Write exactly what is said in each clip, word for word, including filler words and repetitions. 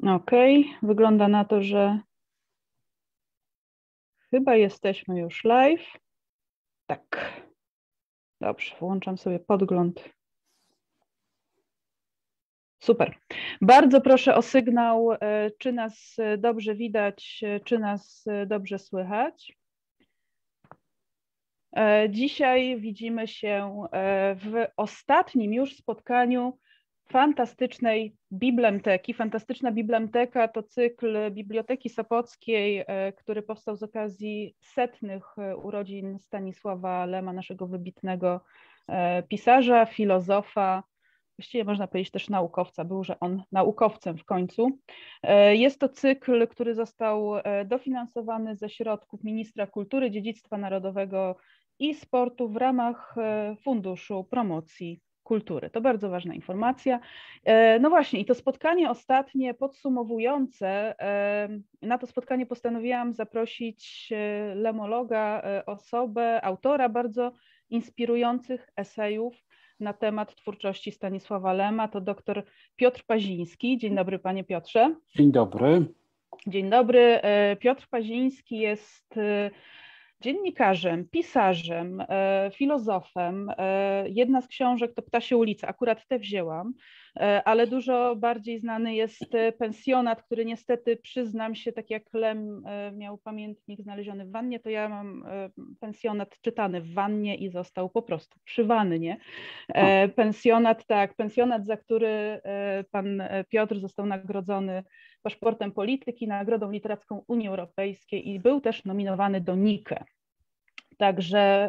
Okej, wygląda na to, że chyba jesteśmy już live. Tak. Dobrze, włączam sobie podgląd. Super. Bardzo proszę o sygnał, czy nas dobrze widać, czy nas dobrze słychać. Dzisiaj widzimy się w ostatnim już spotkaniu fantastycznej Biblemteki. Fantastyczna Biblemteka to cykl Biblioteki Sopockiej, który powstał z okazji setnych urodzin Stanisława Lema, naszego wybitnego pisarza, filozofa, właściwie można powiedzieć też naukowca, był, że on naukowcem w końcu. Jest to cykl, który został dofinansowany ze środków Ministra Kultury, Dziedzictwa Narodowego i Sportu w ramach Funduszu Promocji Kultury. To bardzo ważna informacja. No właśnie, i to spotkanie ostatnie podsumowujące, na to spotkanie postanowiłam zaprosić lemologa, osobę, autora bardzo inspirujących esejów na temat twórczości Stanisława Lema, to dr Piotr Paziński. Dzień dobry, panie Piotrze. Dzień dobry. Dzień dobry. Piotr Paziński jest dziennikarzem, pisarzem, filozofem. Jedna z książek to Ptasie ulice, akurat tę wzięłam, ale dużo bardziej znany jest Pensjonat, który niestety, przyznam się, tak jak Lem miał pamiętnik znaleziony w wannie, to ja mam Pensjonat czytany w wannie i został po prostu przy wannie. Pensjonat, tak, Pensjonat, za który pan Piotr został nagrodzony Paszportem Polityki, Nagrodą Literacką Unii Europejskiej i był też nominowany do Nike. Także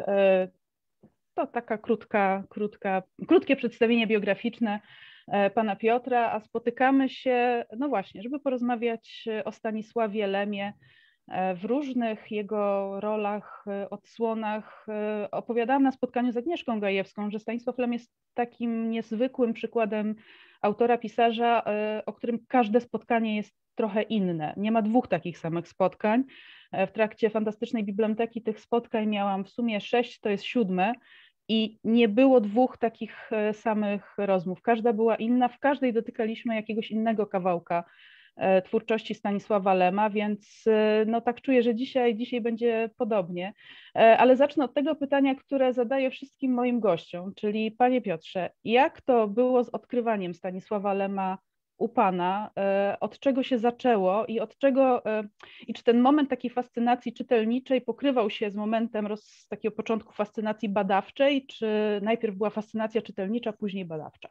to taka krótka, krótka, krótkie przedstawienie biograficzne pana Piotra, a spotykamy się, no właśnie, żeby porozmawiać o Stanisławie Lemie w różnych jego rolach, odsłonach. Opowiadałam na spotkaniu z Agnieszką Gajewską, że Stanisław Lem jest takim niezwykłym przykładem autora, pisarza, o którym każde spotkanie jest trochę inne. Nie ma dwóch takich samych spotkań. W trakcie fantastycznej Biblemteki tych spotkań miałam w sumie sześć, to jest siódme i nie było dwóch takich samych rozmów. Każda była inna, w każdej dotykaliśmy jakiegoś innego kawałka twórczości Stanisława Lema, więc no tak czuję, że dzisiaj, dzisiaj będzie podobnie. Ale zacznę od tego pytania, które zadaję wszystkim moim gościom, czyli panie Piotrze, jak to było z odkrywaniem Stanisława Lema u pana, od czego się zaczęło i od czego, i czy ten moment takiej fascynacji czytelniczej pokrywał się z momentem roz, takiego początku fascynacji badawczej, czy najpierw była fascynacja czytelnicza, później badawcza?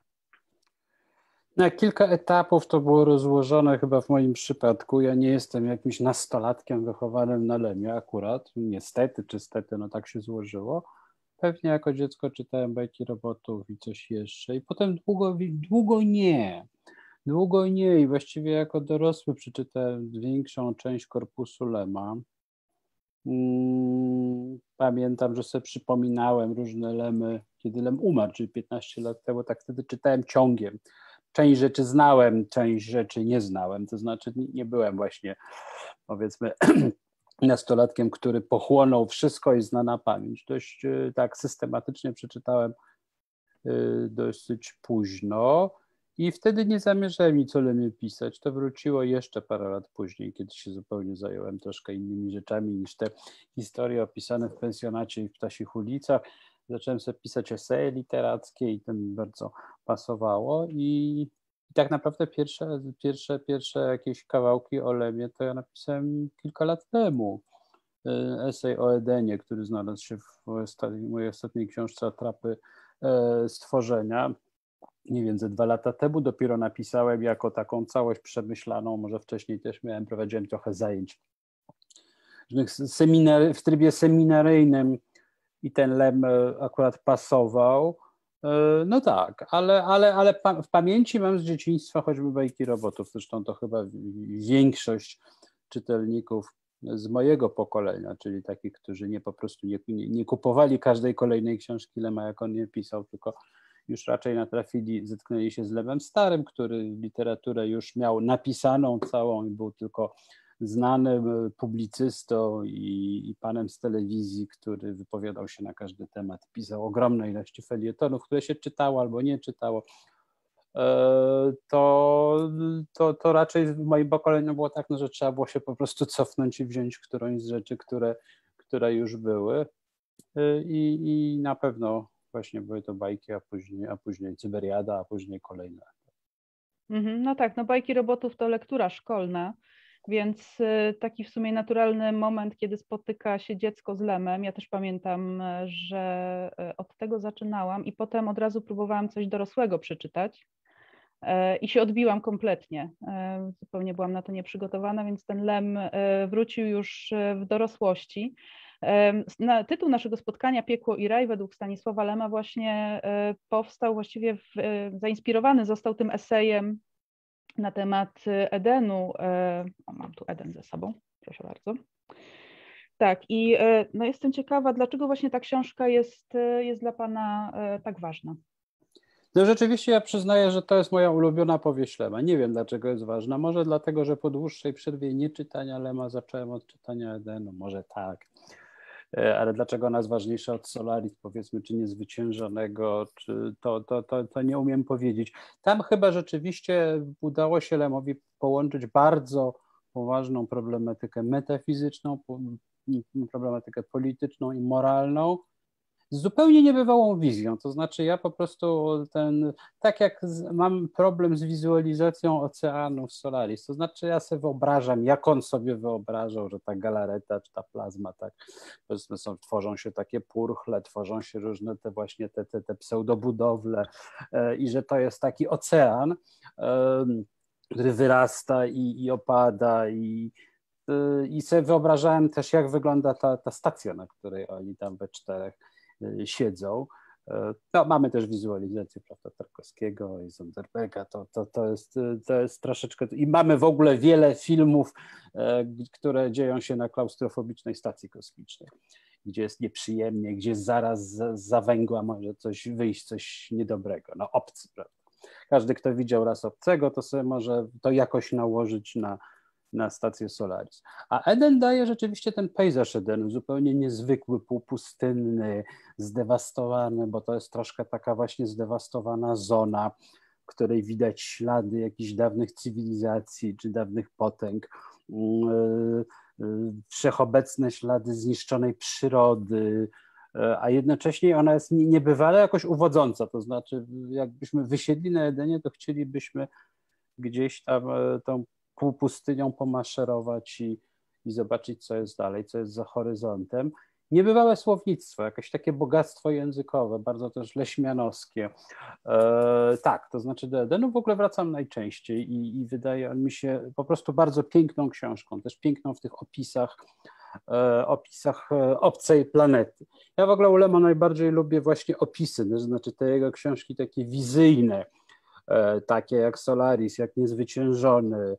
Na kilka etapów to było rozłożone chyba w moim przypadku. Ja nie jestem jakimś nastolatkiem wychowanym na Lemie akurat, niestety czy stety, no tak się złożyło. Pewnie jako dziecko czytałem bajki robotów i coś jeszcze i potem długo, długo nie. Długo nie i właściwie jako dorosły przeczytałem większą część korpusu Lema. Pamiętam, że sobie przypominałem różne Lemy, kiedy Lem umarł, czyli piętnaście lat temu, tak wtedy czytałem ciągiem. Część rzeczy znałem, część rzeczy nie znałem, to znaczy nie byłem właśnie, powiedzmy, nastolatkiem, który pochłonął wszystko i zna na pamięć. Dość tak systematycznie przeczytałem dosyć późno i wtedy nie zamierzałem nic o Lemie pisać. To wróciło jeszcze parę lat później, kiedy się zupełnie zająłem troszkę innymi rzeczami niż te historie opisane w Pensjonacie i w Ptasich ulicach. Zacząłem sobie pisać eseje literackie i to mi bardzo pasowało i, i tak naprawdę pierwsze, pierwsze, pierwsze jakieś kawałki o Lemie to ja napisałem kilka lat temu. Esej o Edenie, który znalazł się w mojej ostatniej książce Atrapy stworzenia. Mniej więcej dwa lata temu dopiero napisałem jako taką całość przemyślaną, może wcześniej też miałem, prowadziłem trochę zajęć seminar, w trybie seminaryjnym i ten Lem akurat pasował. No tak, ale, ale, ale w pamięci mam z dzieciństwa choćby bajki robotów, zresztą to chyba większość czytelników z mojego pokolenia, czyli takich, którzy nie po prostu nie, nie, nie kupowali każdej kolejnej książki Lema, jak on je pisał, tylko już raczej natrafili, zetknęli się z Lemem Starym, który literaturę już miał napisaną całą i był tylko znanym publicystą i, i panem z telewizji, który wypowiadał się na każdy temat, pisał ogromne ilości felietonów, które się czytało albo nie czytało. to, to, to raczej w moim pokoleniu było tak, no, że trzeba było się po prostu cofnąć i wziąć którąś z rzeczy, które, które już były i, i na pewno właśnie były to bajki, a później, a później Cyberiada, a później kolejne. No tak, no bajki robotów to lektura szkolna, więc taki w sumie naturalny moment, kiedy spotyka się dziecko z Lemem. Ja też pamiętam, że od tego zaczynałam i potem od razu próbowałam coś dorosłego przeczytać i się odbiłam kompletnie. Zupełnie byłam na to nieprzygotowana, więc ten Lem wrócił już w dorosłości. Tytuł naszego spotkania Piekło i raj według Stanisława Lema właśnie powstał, właściwie w, zainspirowany został tym esejem na temat Edenu. O, mam tu Eden ze sobą, proszę bardzo. Tak, i no jestem ciekawa, dlaczego właśnie ta książka jest, jest dla Pana tak ważna. No rzeczywiście ja przyznaję, że to jest moja ulubiona powieść Lema. Nie wiem, dlaczego jest ważna. Może dlatego, że po dłuższej przerwie nieczytania Lema zacząłem od czytania Edenu. Może tak. Ale dlaczego ona jest ważniejsza od Solaris, powiedzmy, czy Niezwyciężonego, czy to, to, to, to nie umiem powiedzieć. Tam chyba rzeczywiście udało się Lemowi połączyć bardzo poważną problematykę metafizyczną, problematykę polityczną i moralną z zupełnie niebywałą wizją. To znaczy ja po prostu ten, tak jak z, mam problem z wizualizacją oceanu w Solaris, to znaczy ja sobie wyobrażam, jak on sobie wyobrażał, że ta galareta czy ta plazma, tak, powiedzmy są, tworzą się takie purchle, tworzą się różne te właśnie te, te, te pseudobudowle e, i że to jest taki ocean, e, który wyrasta i, i opada i i sobie wyobrażałem też, jak wygląda ta, ta stacja, na której oni tam we czterech siedzą. No, mamy też wizualizację, prawda, Tarkowskiego i Zonderberga, to, to, to, jest, to jest troszeczkę... I mamy w ogóle wiele filmów, które dzieją się na klaustrofobicznej stacji kosmicznej, gdzie jest nieprzyjemnie, gdzie zaraz za, za węgła może coś wyjść, coś niedobrego. No, Obcy, prawda. Każdy, kto widział raz Obcego, to sobie może to jakoś nałożyć na na stację Solaris. A Eden daje rzeczywiście ten pejzaż Edenu, zupełnie niezwykły, półpustynny, zdewastowany, bo to jest troszkę taka właśnie zdewastowana zona, w której widać ślady jakichś dawnych cywilizacji czy dawnych potęg, wszechobecne ślady zniszczonej przyrody, a jednocześnie ona jest niebywale jakoś uwodząca, to znaczy jakbyśmy wysiedli na Edenie, to chcielibyśmy gdzieś tam tą półpustynią pomaszerować i, i zobaczyć, co jest dalej, co jest za horyzontem. Niebywałe słownictwo, jakieś takie bogactwo językowe, bardzo też leśmianowskie. E, tak, to znaczy do Edenu w ogóle wracam najczęściej i, i wydaje mi się po prostu bardzo piękną książką, też piękną w tych opisach, e, opisach obcej planety. Ja w ogóle u Lema najbardziej lubię właśnie opisy, to znaczy te jego książki takie wizyjne, e, takie jak Solaris, jak Niezwyciężony.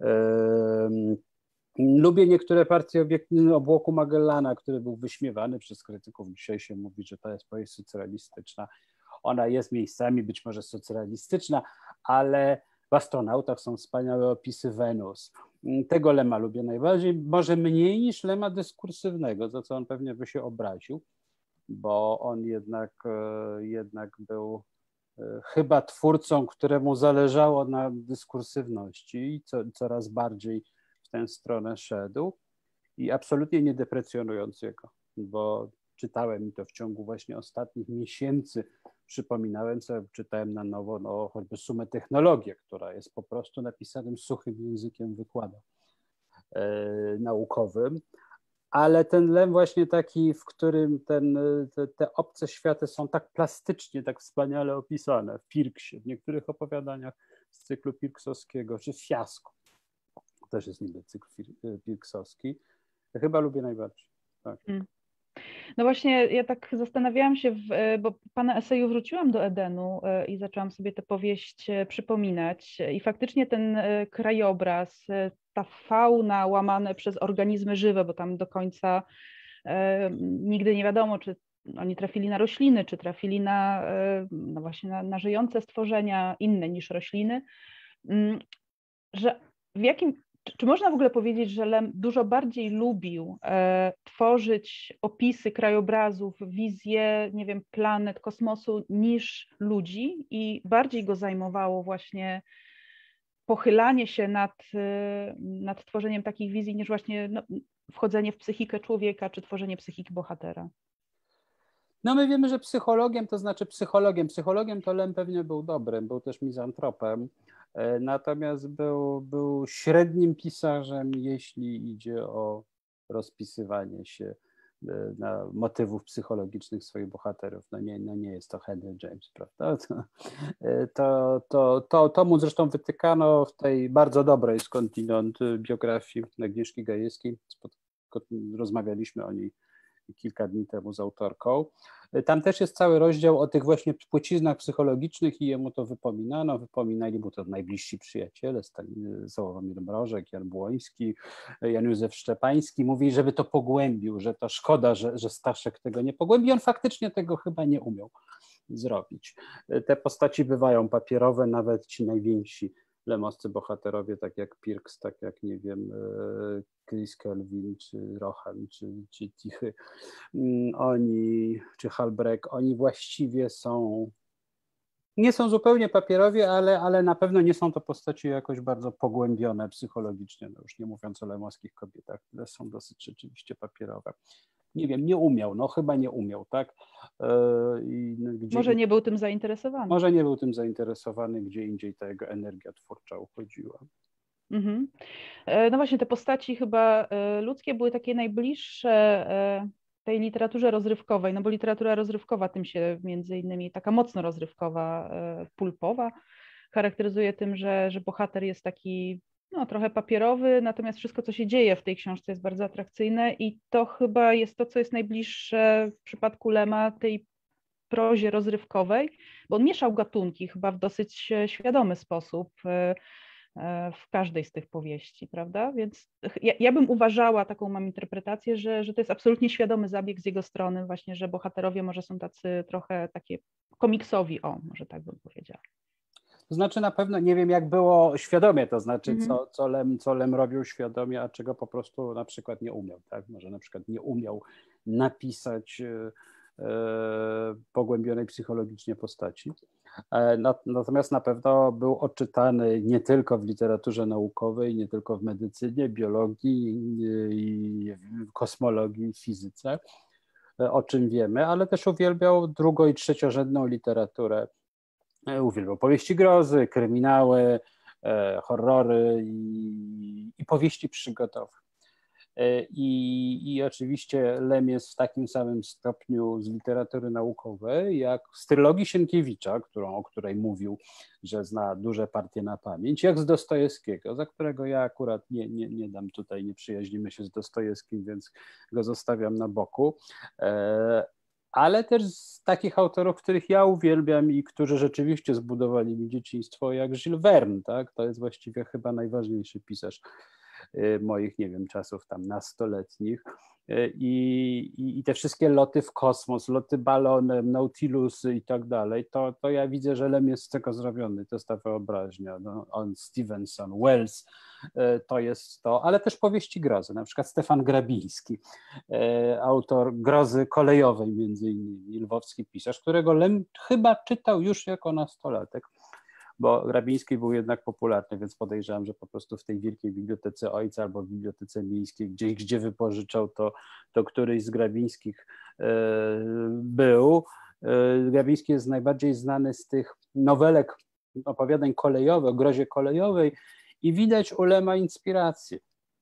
Lubię niektóre partie obiektu obłoku Magellana, który był wyśmiewany przez krytyków. Dzisiaj się mówi, że to jest powieść socrealistyczna. Ona jest miejscami być może socrealistyczna, ale w Astronautach są wspaniałe opisy Wenus. Tego Lema lubię najbardziej, może mniej niż Lema dyskursywnego, za co on pewnie by się obraził, bo on jednak, jednak był chyba twórcą, któremu zależało na dyskursywności i co, coraz bardziej w tę stronę szedł i absolutnie nie deprecjonującego, bo czytałem to w ciągu właśnie ostatnich miesięcy, przypominałem sobie, czytałem na nowo no, choćby Sumę Technologię, która jest po prostu napisanym suchym językiem wykładem e, naukowym. Ale ten Lem właśnie taki, w którym ten, te, te obce światy są tak plastycznie, tak wspaniale opisane w Pirksie, w niektórych opowiadaniach z cyklu pirksowskiego, czy w Fiasku. Też jest niby cykl pirksowski. Ja chyba lubię najbardziej. Tak. Hmm. No właśnie, ja tak zastanawiałam się, w, bo Pana eseju wróciłam do Edenu i zaczęłam sobie tę powieść przypominać i faktycznie ten krajobraz, ta fauna łamane przez organizmy żywe, bo tam do końca e, nigdy nie wiadomo, czy oni trafili na rośliny, czy trafili na, no właśnie na, na żyjące stworzenia inne niż rośliny, że w jakim Czy, czy można w ogóle powiedzieć, że Lem dużo bardziej lubił e, tworzyć opisy krajobrazów, wizje, nie wiem, planet, kosmosu niż ludzi i bardziej go zajmowało właśnie pochylanie się nad, nad tworzeniem takich wizji niż właśnie no, wchodzenie w psychikę człowieka czy tworzenie psychiki bohatera? No my wiemy, że psychologiem, to znaczy psychologiem, psychologiem to Lem pewnie był dobrym, był też mizantropem, natomiast był, był średnim pisarzem, jeśli idzie o rozpisywanie się na motywów psychologicznych swoich bohaterów. No nie, no nie jest to Henry James, prawda? To, to, to, to, to mu zresztą wytykano w tej bardzo dobrej skądinąd biografii Agnieszki Gajewskiej. Rozmawialiśmy o niej kilka dni temu z autorką. Tam też jest cały rozdział o tych właśnie płciznach psychologicznych i jemu to wypominano. Wypominali mu to najbliżsi przyjaciele, Sławomir Mrożek, Jan Błoński, Jan Józef Szczepański. Mówi, żeby to pogłębił, że to szkoda, że, że Staszek tego nie pogłębi. On faktycznie tego chyba nie umiał zrobić. Te postaci bywają papierowe, nawet ci najwięksi lemowscy bohaterowie, tak jak Pirks, tak jak, nie wiem, Chris Kelvin, czy Rohan, czy, czy Tichy, oni, czy Halbrecht, oni właściwie są, nie są zupełnie papierowi, ale, ale na pewno nie są to postaci jakoś bardzo pogłębione psychologicznie, no już nie mówiąc o lemowskich kobietach, które są dosyć rzeczywiście papierowe. Nie wiem, nie umiał, no chyba nie umiał, tak? I gdzie, może nie był tym zainteresowany. Może nie był tym zainteresowany, gdzie indziej ta jego energia twórcza uchodziła. Mhm. No właśnie, te postaci chyba ludzkie były takie najbliższe tej literaturze rozrywkowej, no bo literatura rozrywkowa tym się między innymi, taka mocno rozrywkowa, pulpowa, charakteryzuje tym, że, że bohater jest taki no, trochę papierowy, natomiast wszystko, co się dzieje w tej książce jest bardzo atrakcyjne i to chyba jest to, co jest najbliższe w przypadku Lema tej prozie rozrywkowej, bo on mieszał gatunki chyba w dosyć świadomy sposób w każdej z tych powieści, prawda? Więc ja, ja bym uważała, taką mam interpretację, że, że to jest absolutnie świadomy zabieg z jego strony właśnie, że bohaterowie może są tacy trochę takie komiksowi, o, może tak bym powiedziała. To znaczy na pewno nie wiem, jak było świadomie, to znaczy Mhm. co, co, Lem, co Lem robił świadomie, a czego po prostu na przykład nie umiał, tak? Może na przykład nie umiał napisać e, pogłębionej psychologicznie postaci. Natomiast na pewno był odczytany nie tylko w literaturze naukowej, nie tylko w medycynie, biologii, i kosmologii, fizyce, o czym wiemy, ale też uwielbiał drugo- i trzeciorzędną literaturę. Uwielbiał powieści grozy, kryminały, horrory i, i powieści przygodowe. I, I oczywiście Lem jest w takim samym stopniu z literatury naukowej, jak z trylogii Sienkiewicza, którą, o której mówił, że zna duże partie na pamięć, jak z Dostojewskiego, za którego ja akurat nie, nie, nie dam tutaj, nie przyjaźnimy się z Dostojewskim, więc go zostawiam na boku. Ale też z takich autorów, których ja uwielbiam i którzy rzeczywiście zbudowali mi dzieciństwo, jak Jules Verne, tak? To jest właściwie chyba najważniejszy pisarz moich, nie wiem, czasów tam nastoletnich. I, i, i te wszystkie loty w kosmos, loty balonem, Nautilusy i tak dalej, to, to ja widzę, że Lem jest z tego zrobiony, to jest ta wyobraźnia. No, on, Stevenson, Wells, to jest to, ale też powieści grozy, na przykład Stefan Grabiński, autor Grozy kolejowej między innymi, lwowski pisarz, którego Lem chyba czytał już jako nastolatek, bo Grabiński był jednak popularny, więc podejrzewam, że po prostu w tej wielkiej bibliotece ojca albo w bibliotece miejskiej, gdzieś gdzie wypożyczał, to, to któryś z Grabińskich e, był. E, Grabiński jest najbardziej znany z tych nowelek, opowiadań kolejowych, o grozie kolejowej i widać u Lema inspirację.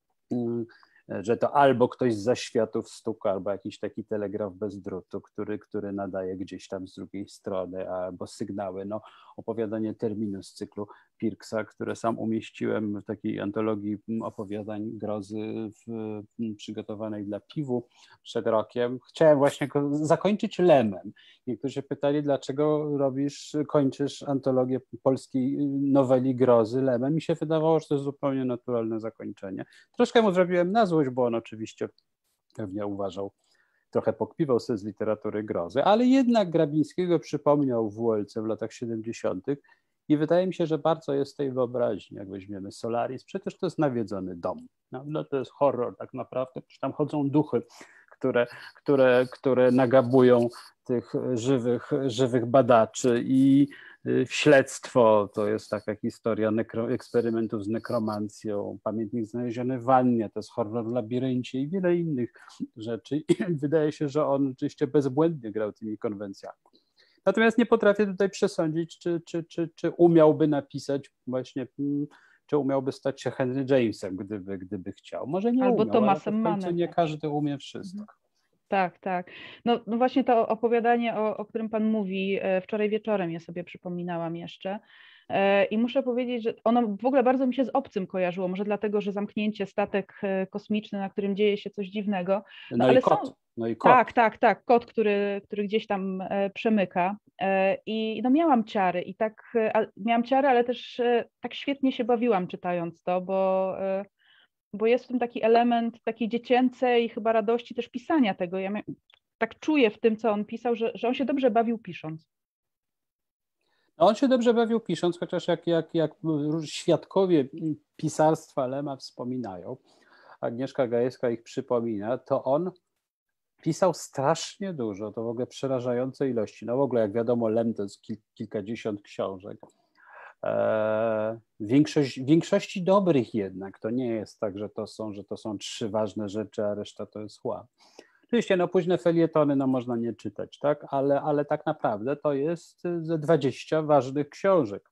Że to albo ktoś z zaświatów stuka, albo jakiś taki telegraf bez drutu, który, który nadaje gdzieś tam z drugiej strony, albo sygnały. No, opowiadanie Terminu z cyklu Pirksa, które sam umieściłem w takiej antologii opowiadań grozy w, przygotowanej dla Piwu przed rokiem. Chciałem właśnie go zakończyć Lemem. Niektórzy pytali, dlaczego robisz, kończysz antologię polskiej noweli grozy Lemem. Mi się wydawało, że to jest zupełnie naturalne zakończenie. Troszkę mu zrobiłem na złość, bo on oczywiście pewnie uważał, trochę pokpiwał sobie z literatury grozy, ale jednak Grabińskiego przypomniał w Uelce w latach siedemdziesiątych I wydaje mi się, że bardzo jest tej wyobraźni, jak weźmiemy Solaris, przecież to jest nawiedzony dom. No, no to jest horror tak naprawdę, przecież tam chodzą duchy, które, które, które nagabują tych żywych, żywych badaczy i śledztwo, to jest taka historia nekro, eksperymentów z nekromancją, pamiętnik znaleziony w wannie, to jest horror w labiryncie i wiele innych rzeczy. I wydaje się, że on oczywiście bezbłędnie grał tymi konwencjami. Natomiast nie potrafię tutaj przesądzić, czy, czy, czy, czy umiałby napisać właśnie, czy umiałby stać się Henry Jamesem, gdyby, gdyby chciał. Może nie Albo umiał, Thomasem ale w końcu Mannem. nie każdy umie wszystko. Tak, tak. No, no właśnie to opowiadanie, o, o którym Pan mówi, wczoraj wieczorem je sobie przypominałam jeszcze. I muszę powiedzieć, że ono w ogóle bardzo mi się z Obcym kojarzyło, może dlatego, że zamknięcie, statek kosmiczny, na którym dzieje się coś dziwnego. No, no ale i kot. Są... No i kot. Tak, tak, tak, kot, który, który gdzieś tam przemyka. I no miałam ciary i tak, miałam ciary, ale też tak świetnie się bawiłam czytając to, bo bo jest w tym taki element takiej dziecięcej chyba radości też pisania tego. Ja tak czuję w tym, co on pisał, że, że on się dobrze bawił pisząc. On się dobrze bawił pisząc, chociaż jak, jak, jak świadkowie pisarstwa Lema wspominają, Agnieszka Gajewska ich przypomina, to on pisał strasznie dużo, to w ogóle przerażające ilości. No w ogóle jak wiadomo, Lem to jest kil, kilkadziesiąt książek. W większość, większości dobrych jednak, to nie jest tak, że to są, że to są trzy ważne rzeczy, a reszta to jest chłam. Oczywiście no późne felietony no można nie czytać, tak, ale, ale tak naprawdę to jest ze dwadzieścia ważnych książek.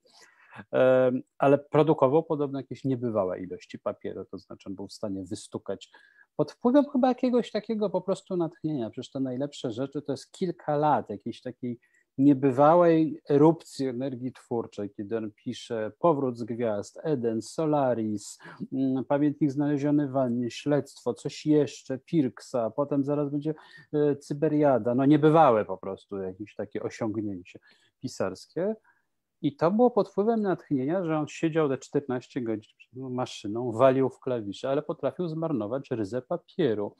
Ale produkował podobno jakieś niebywałe ilości papieru, to znaczy on był w stanie wystukać pod wpływem chyba jakiegoś takiego po prostu natchnienia. Przecież te najlepsze rzeczy to jest kilka lat jakiejś takiej niebywałej erupcji energii twórczej, kiedy on pisze Powrót z gwiazd, Eden, Solaris, Pamiętnik znaleziony w wannie, Śledztwo, coś jeszcze, Pirksa, potem zaraz będzie Cyberiada, no niebywałe po prostu jakieś takie osiągnięcie pisarskie. I to było pod wpływem natchnienia, że on siedział te czternaście godzin przed maszyną, walił w klawisze, ale potrafił zmarnować ryzę papieru.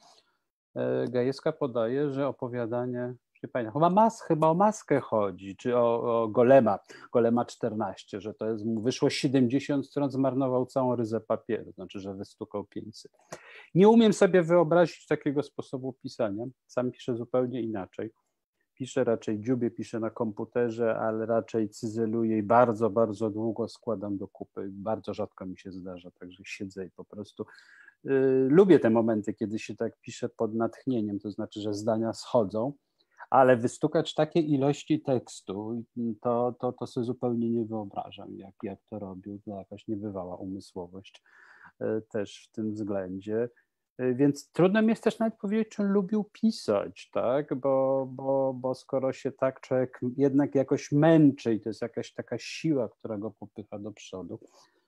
Gajewska podaje, że opowiadanie, nie pamiętam, chyba, mas, chyba o Maskę chodzi, czy o, o Golema, Golema czternaście, że to jest, mu wyszło siedemdziesiąt stron, zmarnował całą ryzę papieru, znaczy, że wystukał pięćset. Nie umiem sobie wyobrazić takiego sposobu pisania, sam piszę zupełnie inaczej. Piszę raczej dziubię, piszę na komputerze, ale raczej cyzeluję i bardzo, bardzo długo składam do kupy. Bardzo rzadko mi się zdarza, także siedzę i po prostu yy, lubię te momenty, kiedy się tak pisze pod natchnieniem, to znaczy, że zdania schodzą, ale wystukać takie ilości tekstu, to, to, to sobie zupełnie nie wyobrażam, jak, jak to robił. To jakaś niebywała umysłowość yy, też w tym względzie. Więc trudno mi jest też nawet powiedzieć, czy on lubił pisać, tak? Bo, bo, bo skoro się tak człowiek jednak jakoś męczy i to jest jakaś taka siła, która go popycha do przodu,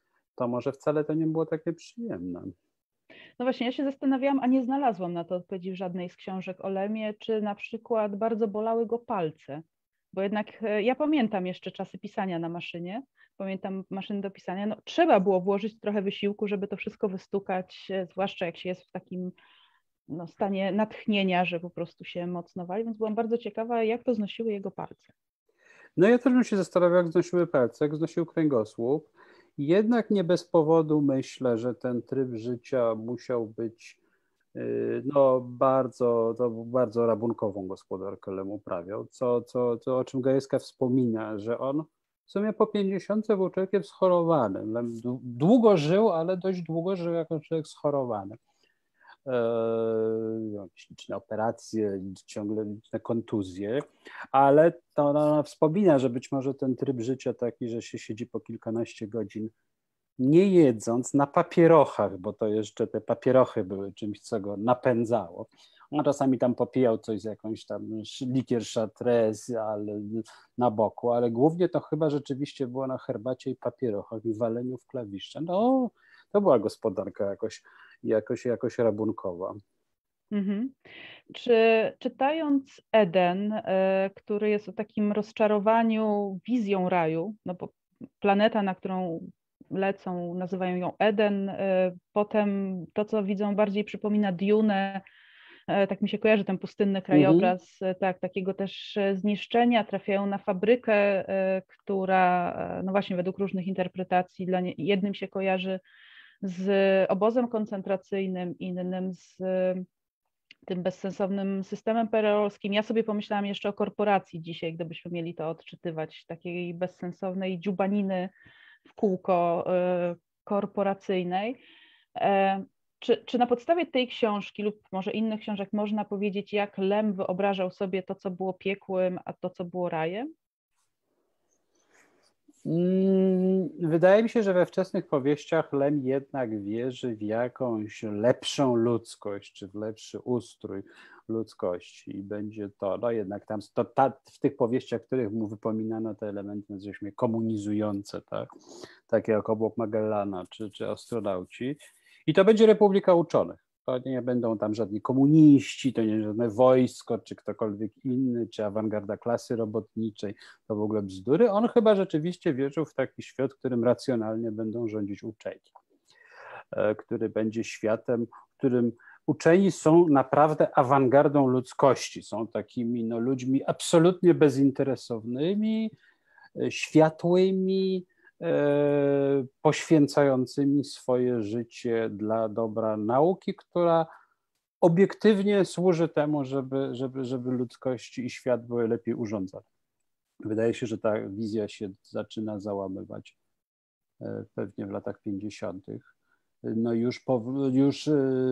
to może wcale to nie było takie przyjemne. No właśnie, ja się zastanawiałam, a nie znalazłam na to odpowiedzi w żadnej z książek o Lemie, czy na przykład bardzo bolały go palce, bo jednak ja pamiętam jeszcze czasy pisania na maszynie, pamiętam maszyny do pisania, no trzeba było włożyć trochę wysiłku, żeby to wszystko wystukać, zwłaszcza jak się jest w takim no, stanie natchnienia, że po prostu się mocno wali, więc byłam bardzo ciekawa, jak to znosiły jego palce. No ja też bym się zastanawiał, jak znosiły palce, jak znosił kręgosłup. Jednak nie bez powodu myślę, że ten tryb życia musiał być no bardzo, to bardzo rabunkową gospodarkę Lem uprawiał, co, co, co, o czym Gajewska wspomina, że on w sumie po pięćdziesiątce był człowiekiem schorowanym. Lem długo żył, ale dość długo żył jako człowiek schorowany. Eee, liczne operacje, ciągle liczne kontuzje, ale to ona wspomina, że być może ten tryb życia taki, że się siedzi po kilkanaście godzin nie jedząc, na papierochach, bo to jeszcze te papierochy były czymś, co go napędzało. On czasami tam popijał coś z jakąś tam likier Chartres, ale na boku, ale głównie to chyba rzeczywiście było na herbacie i papierochach i waleniu w klawisze. No, to była gospodarka jakoś, jakoś, jakoś rabunkowa. Mhm. Czy czytając Eden, y, który jest o takim rozczarowaniu wizją raju, no bo planeta, na którą lecą, nazywają ją Eden, y, potem to, co widzą, bardziej przypomina Dune, tak mi się kojarzy ten pustynny krajobraz, mm-hmm. tak, takiego też zniszczenia, trafiają na fabrykę, która no właśnie według różnych interpretacji dla nie, jednym się kojarzy z obozem koncentracyjnym, innym z tym bezsensownym systemem peerelowskim. Ja sobie pomyślałam jeszcze o korporacji dzisiaj, gdybyśmy mieli to odczytywać, takiej bezsensownej dziubaniny w kółko korporacyjnej. Czy, czy na podstawie tej książki lub może innych książek można powiedzieć, jak Lem wyobrażał sobie to, co było piekłem, a to, co było rajem? Wydaje mi się, że we wczesnych powieściach Lem jednak wierzy w jakąś lepszą ludzkość, czy w lepszy ustrój ludzkości i będzie to, no jednak tam to, ta, w tych powieściach, których mu wypominano te elementy, nazwijmy komunizujące, tak, takie jak Obłok Magellana, czy, czy astronauci. I to będzie Republika Uczonych. To nie będą tam żadni komuniści, to nie żadne wojsko, czy ktokolwiek inny, czy awangarda klasy robotniczej, to w ogóle bzdury. On chyba rzeczywiście wierzył w taki świat, w którym racjonalnie będą rządzić uczeni, który będzie światem, w którym uczeni są naprawdę awangardą ludzkości, są takimi no, ludźmi absolutnie bezinteresownymi, światłymi, poświęcającymi swoje życie dla dobra nauki, która obiektywnie służy temu, żeby, żeby, żeby ludzkość i świat były lepiej urządzone. Wydaje się, że ta wizja się zaczyna załamywać pewnie w latach pięćdziesiątych. No już, po, już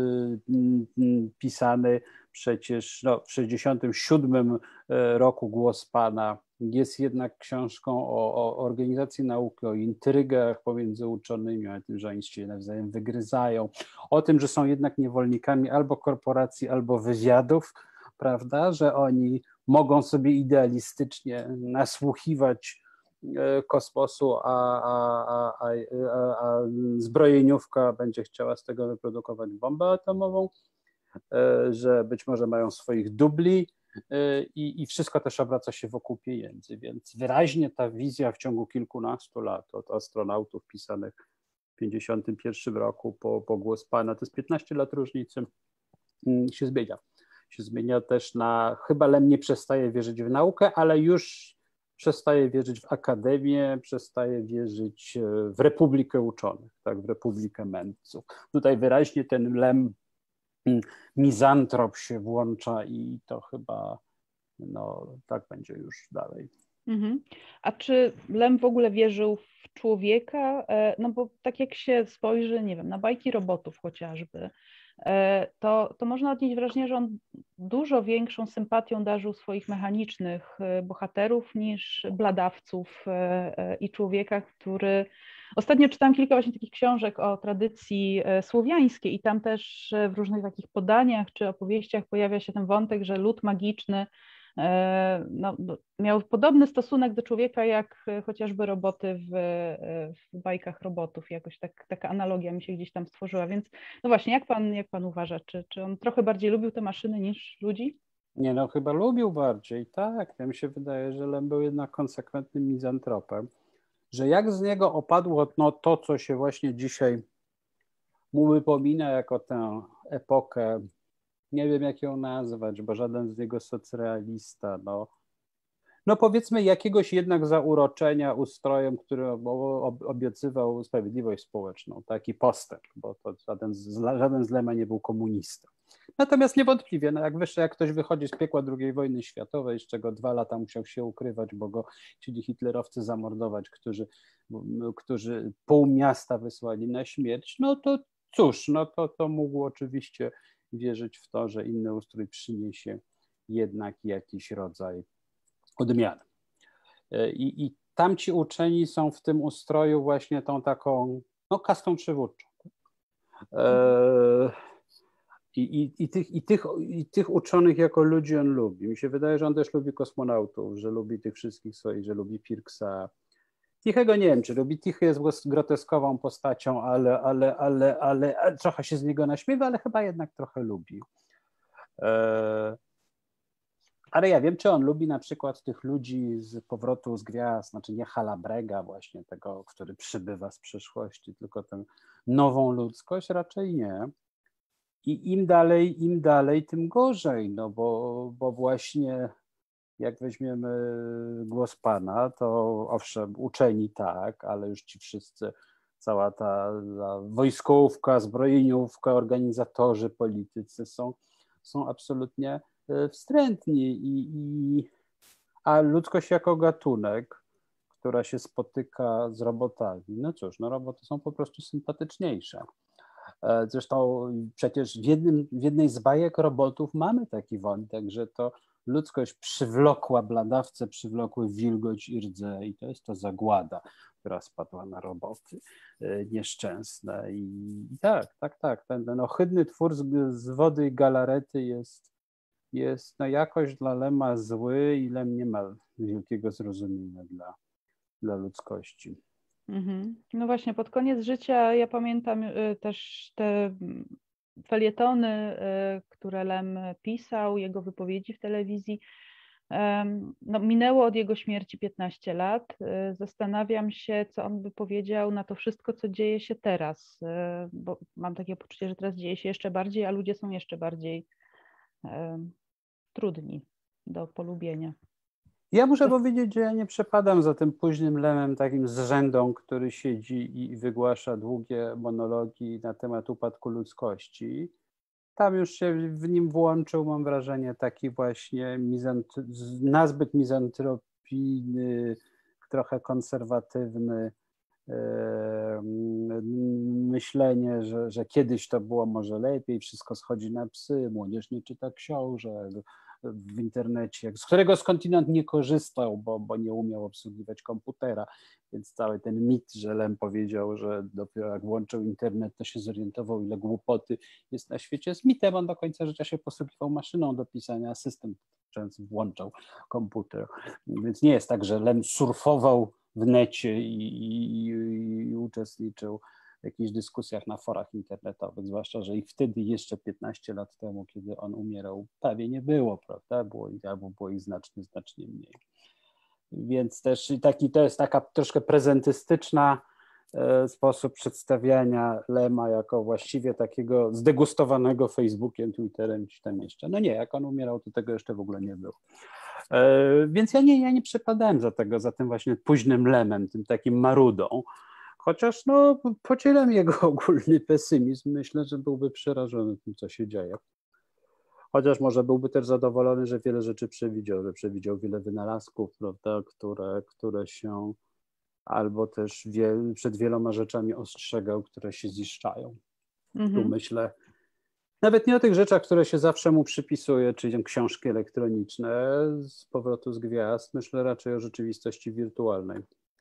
pisany przecież no, w sześćdziesiątym siódmym roku Głos Pana jest jednak książką o, o organizacji nauki, o intrygach pomiędzy uczonymi, o tym, że oni się nawzajem wygryzają, o tym, że są jednak niewolnikami albo korporacji, albo wywiadów, prawda, że oni mogą sobie idealistycznie nasłuchiwać kosmosu, a, a, a, a, a zbrojeniówka będzie chciała z tego wyprodukować bombę atomową, że być może mają swoich dubli i, i wszystko też obraca się wokół pieniędzy, więc wyraźnie ta wizja w ciągu kilkunastu lat od astronautów pisanych w pięćdziesiątym pierwszym roku po, po Głos Pana, to jest piętnaście lat różnicy, się zmienia. Się zmienia też na, chyba Lem nie przestaje wierzyć w naukę, ale już przestaje wierzyć w akademię, przestaje wierzyć w Republikę Uczonych, tak, w Republikę Mędrców. Tutaj wyraźnie ten Lem mizantrop się włącza i to chyba no, tak będzie już dalej. Mhm. A czy Lem w ogóle wierzył w człowieka? No bo tak jak się spojrzy, nie wiem, na bajki robotów chociażby, to, to można odnieść wrażenie, że on dużo większą sympatią darzył swoich mechanicznych bohaterów niż bladawców i człowieka, który... Ostatnio czytałam kilka właśnie takich książek o tradycji słowiańskiej i tam też w różnych takich podaniach czy opowieściach pojawia się ten wątek, że lud magiczny no, miał podobny stosunek do człowieka jak chociażby roboty w, w bajkach robotów. Jakoś tak, taka analogia mi się gdzieś tam stworzyła. Więc no właśnie, jak pan, jak pan uważa, czy, czy on trochę bardziej lubił te maszyny niż ludzi? Nie, no chyba lubił bardziej, tak. Ja mi się wydaje, że Lem był jednak konsekwentnym mizantropem, że jak z niego opadło no, to, co się właśnie dzisiaj mu wypomina jako tę epokę, nie wiem jak ją nazwać, bo żaden z niego socrealista, no, no powiedzmy jakiegoś jednak zauroczenia ustrojem, który obiecywał sprawiedliwość społeczną, taki postęp, bo to żaden z, żaden z Lema nie był komunistą. Natomiast niewątpliwie, no jak, wyższe, jak ktoś wychodzi z piekła drugiej wojny światowej, z czego dwa lata musiał się ukrywać, bo go chcieli hitlerowcy zamordować, którzy, którzy pół miasta wysłali na śmierć, no to cóż, no to, to mógł oczywiście wierzyć w to, że inny ustrój przyniesie jednak jakiś rodzaj odmiany. I, i tamci uczeni są w tym ustroju właśnie tą taką no, kastą przywódczą. E, i, i, i, tych, i, tych, I tych uczonych jako ludzi on lubi. Mi się wydaje, że on też lubi kosmonautów, że lubi tych wszystkich swoich, że lubi Pirksa. Tichego nie wiem, czy lubi. Tichy jest groteskową postacią, ale, ale, ale, ale, ale trochę się z niego naśmiewa, ale chyba jednak trochę lubi. E, ale ja wiem, czy on lubi na przykład tych ludzi z powrotu z gwiazd, znaczy nie Halabrega właśnie tego, który przybywa z przeszłości, tylko tę nową ludzkość, raczej nie. i im dalej, im dalej, tym gorzej, no bo, bo właśnie jak weźmiemy głos Pana, to owszem, uczeni tak, ale już ci wszyscy, cała ta, ta wojskówka, zbrojeniówka, organizatorzy, politycy są, są absolutnie wstrętni. I, i, a ludzkość jako gatunek, która się spotyka z robotami, no cóż, no roboty są po prostu sympatyczniejsze. Zresztą przecież w, jednym, w jednej z bajek robotów mamy taki wątek, że to ludzkość przywlokła bladawce, przywlokły wilgoć i rdzę i to jest to zagłada, która spadła na roboty nieszczęsne. I, i tak, tak, tak, ten, ten ohydny twór z, z wody i galarety jest, jest no jakoś dla Lema zły i Lem nie ma wielkiego zrozumienia dla, dla ludzkości. No właśnie, pod koniec życia ja pamiętam też te felietony, które Lem pisał, jego wypowiedzi w telewizji. No, minęło od jego śmierci piętnaście lat. Zastanawiam się, co on by powiedział na to wszystko, co dzieje się teraz, bo mam takie poczucie, że teraz dzieje się jeszcze bardziej, a ludzie są jeszcze bardziej trudni do polubienia. Ja muszę powiedzieć, że ja nie przepadam za tym późnym Lemem, takim zrzędą, który siedzi i wygłasza długie monologi na temat upadku ludzkości. Tam już się w nim włączył, mam wrażenie, taki właśnie mizant- nazbyt mizantropijny, trochę konserwatywny e, myślenie, że, że kiedyś to było może lepiej, wszystko schodzi na psy, młodzież nie czyta książek w internecie, z którego skądinąd nie korzystał, bo, bo nie umiał obsługiwać komputera, więc cały ten mit, że Lem powiedział, że dopiero jak włączył internet, to się zorientował, ile głupoty jest na świecie, z mitem. On do końca życia się posługiwał maszyną do pisania, a system często włączał komputer, więc nie jest tak, że Lem surfował w necie i, i, i uczestniczył w jakichś dyskusjach na forach internetowych, zwłaszcza, że ich wtedy jeszcze piętnaście lat temu, kiedy on umierał, prawie nie było, prawda? Było, albo było ich znacznie, znacznie mniej. Więc też taki, to jest taka troszkę prezentystyczna e, sposób przedstawiania Lema jako właściwie takiego zdegustowanego Facebookiem, Twitterem, czy tam jeszcze. No nie, jak on umierał, to tego jeszcze w ogóle nie było. E, więc ja nie, ja nie przepadałem za tego, za tym właśnie późnym Lemem, tym takim marudą. Chociaż no, podzielam jego ogólny pesymizm. Myślę, że byłby przerażony tym, co się dzieje. Chociaż może byłby też zadowolony, że wiele rzeczy przewidział, że przewidział wiele wynalazków, prawda, które, które się albo też wie, przed wieloma rzeczami ostrzegał, które się ziszczają. Mhm. Tu myślę nawet nie o tych rzeczach, które się zawsze mu przypisuje, czyli książki elektroniczne z powrotu z gwiazd, myślę raczej o rzeczywistości wirtualnej,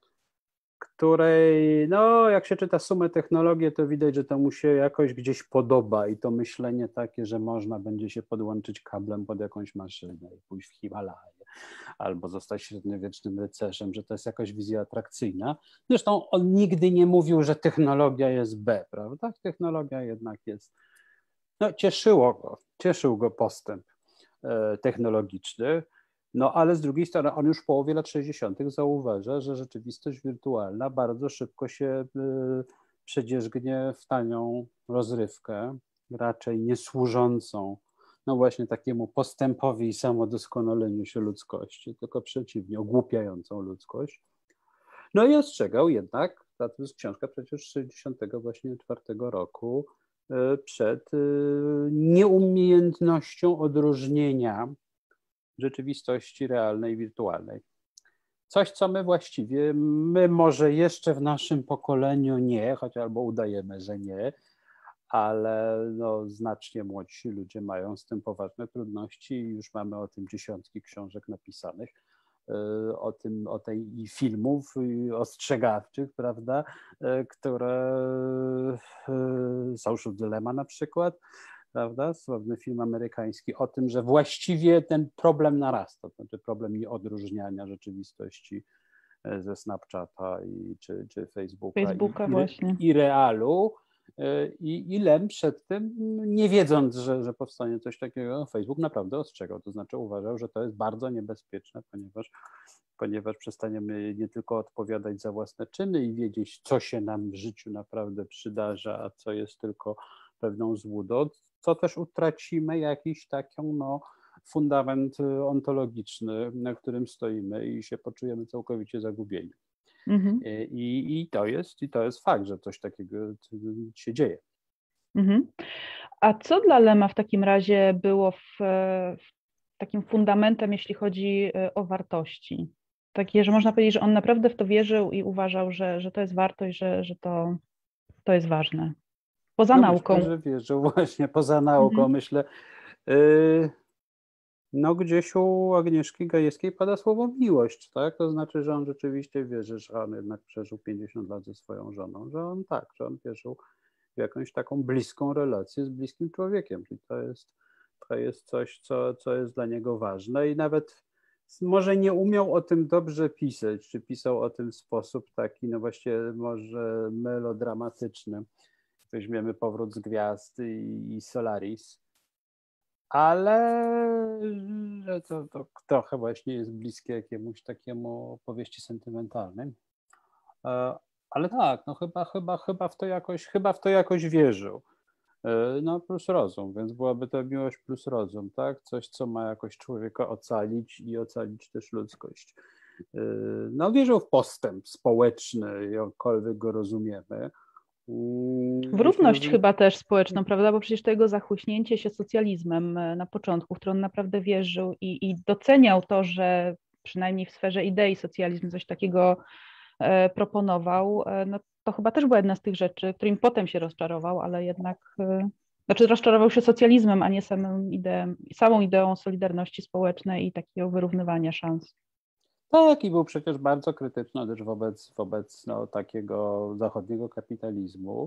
której, no jak się czyta sumę technologię, to widać, że to mu się jakoś gdzieś podoba i to myślenie takie, że można będzie się podłączyć kablem pod jakąś maszynę i pójść w Himalaje albo zostać średniowiecznym rycerzem, że to jest jakaś wizja atrakcyjna. Zresztą on nigdy nie mówił, że technologia jest B, prawda? Technologia jednak jest, no cieszyło go, cieszył go postęp e, technologiczny. No ale z drugiej strony on już w połowie lat sześćdziesiątych zauważa, że rzeczywistość wirtualna bardzo szybko się y, przedzierzgnie w tanią rozrywkę, raczej nie służącą no właśnie takiemu postępowi i samodoskonaleniu się ludzkości, tylko przeciwnie, ogłupiającą ludzkość. No i ostrzegał jednak, to jest książka przecież z sześćdziesiątego właśnie czwartego roku, y, przed y, nieumiejętnością odróżnienia rzeczywistości realnej i wirtualnej. Coś, co my właściwie, my może jeszcze w naszym pokoleniu nie, choć albo udajemy, że nie, ale no, znacznie młodsi ludzie mają z tym poważne trudności i już mamy o tym dziesiątki książek napisanych, o tym, o tej i filmów ostrzegawczych, prawda, które Social Dilemma na przykład, prawda, sławny film amerykański o tym, że właściwie ten problem narasta, to znaczy problem nieodróżniania rzeczywistości ze Snapchata i, czy, czy Facebooka, Facebooka i, właśnie. i realu. I, i Lem przed tym, nie wiedząc, że, że powstanie coś takiego, Facebook naprawdę ostrzegał, to znaczy uważał, że to jest bardzo niebezpieczne, ponieważ, ponieważ przestaniemy nie tylko odpowiadać za własne czyny i wiedzieć, co się nam w życiu naprawdę przydarza, a co jest tylko pewną złudą, co też utracimy jakiś taki no, fundament ontologiczny, na którym stoimy i się poczujemy całkowicie zagubieni. Mhm. I, i, to jest, I to jest fakt, że coś takiego się dzieje. Mhm. A co dla Lema w takim razie było w, w takim fundamentem, jeśli chodzi o wartości? Takie, że można powiedzieć, że on naprawdę w to wierzył i uważał, że, że to jest wartość, że, że to, to jest ważne. Poza no nauką. Myślę, że wierzył właśnie poza nauką, mhm. myślę. Yy, no gdzieś u Agnieszki Gajewskiej pada słowo miłość, tak? To znaczy, że on rzeczywiście wierzy, że on jednak przeżył pięćdziesiąt lat ze swoją żoną, że on tak, że on wierzył w jakąś taką bliską relację z bliskim człowiekiem. I to jest, to jest coś, co, co jest dla niego ważne i nawet może nie umiał o tym dobrze pisać, czy pisał o tym w sposób taki, no właśnie może melodramatyczny. Weźmiemy Powrót z Gwiazd i, i Solaris, ale to, to trochę właśnie jest bliskie jakiemuś takiemu opowieści sentymentalnej. Ale tak, no chyba, chyba, chyba, w to jakoś, chyba w to jakoś wierzył. No plus rozum, więc byłaby to miłość plus rozum, tak? Coś, co ma jakoś człowieka ocalić i ocalić też ludzkość. No wierzył w postęp społeczny, jakkolwiek go rozumiemy. W równość rozum... chyba też społeczną, prawda? Bo przecież to jego zachłyśnięcie się socjalizmem na początku, w który on naprawdę wierzył i, i doceniał to, że przynajmniej w sferze idei socjalizm coś takiego e, proponował, e, no to chyba też była jedna z tych rzeczy, którym potem się rozczarował, ale jednak, e, znaczy rozczarował się socjalizmem, a nie samą ideą, samą ideą solidarności społecznej i takiego wyrównywania szans. Tak, i był przecież bardzo krytyczny też wobec, wobec no, takiego zachodniego kapitalizmu.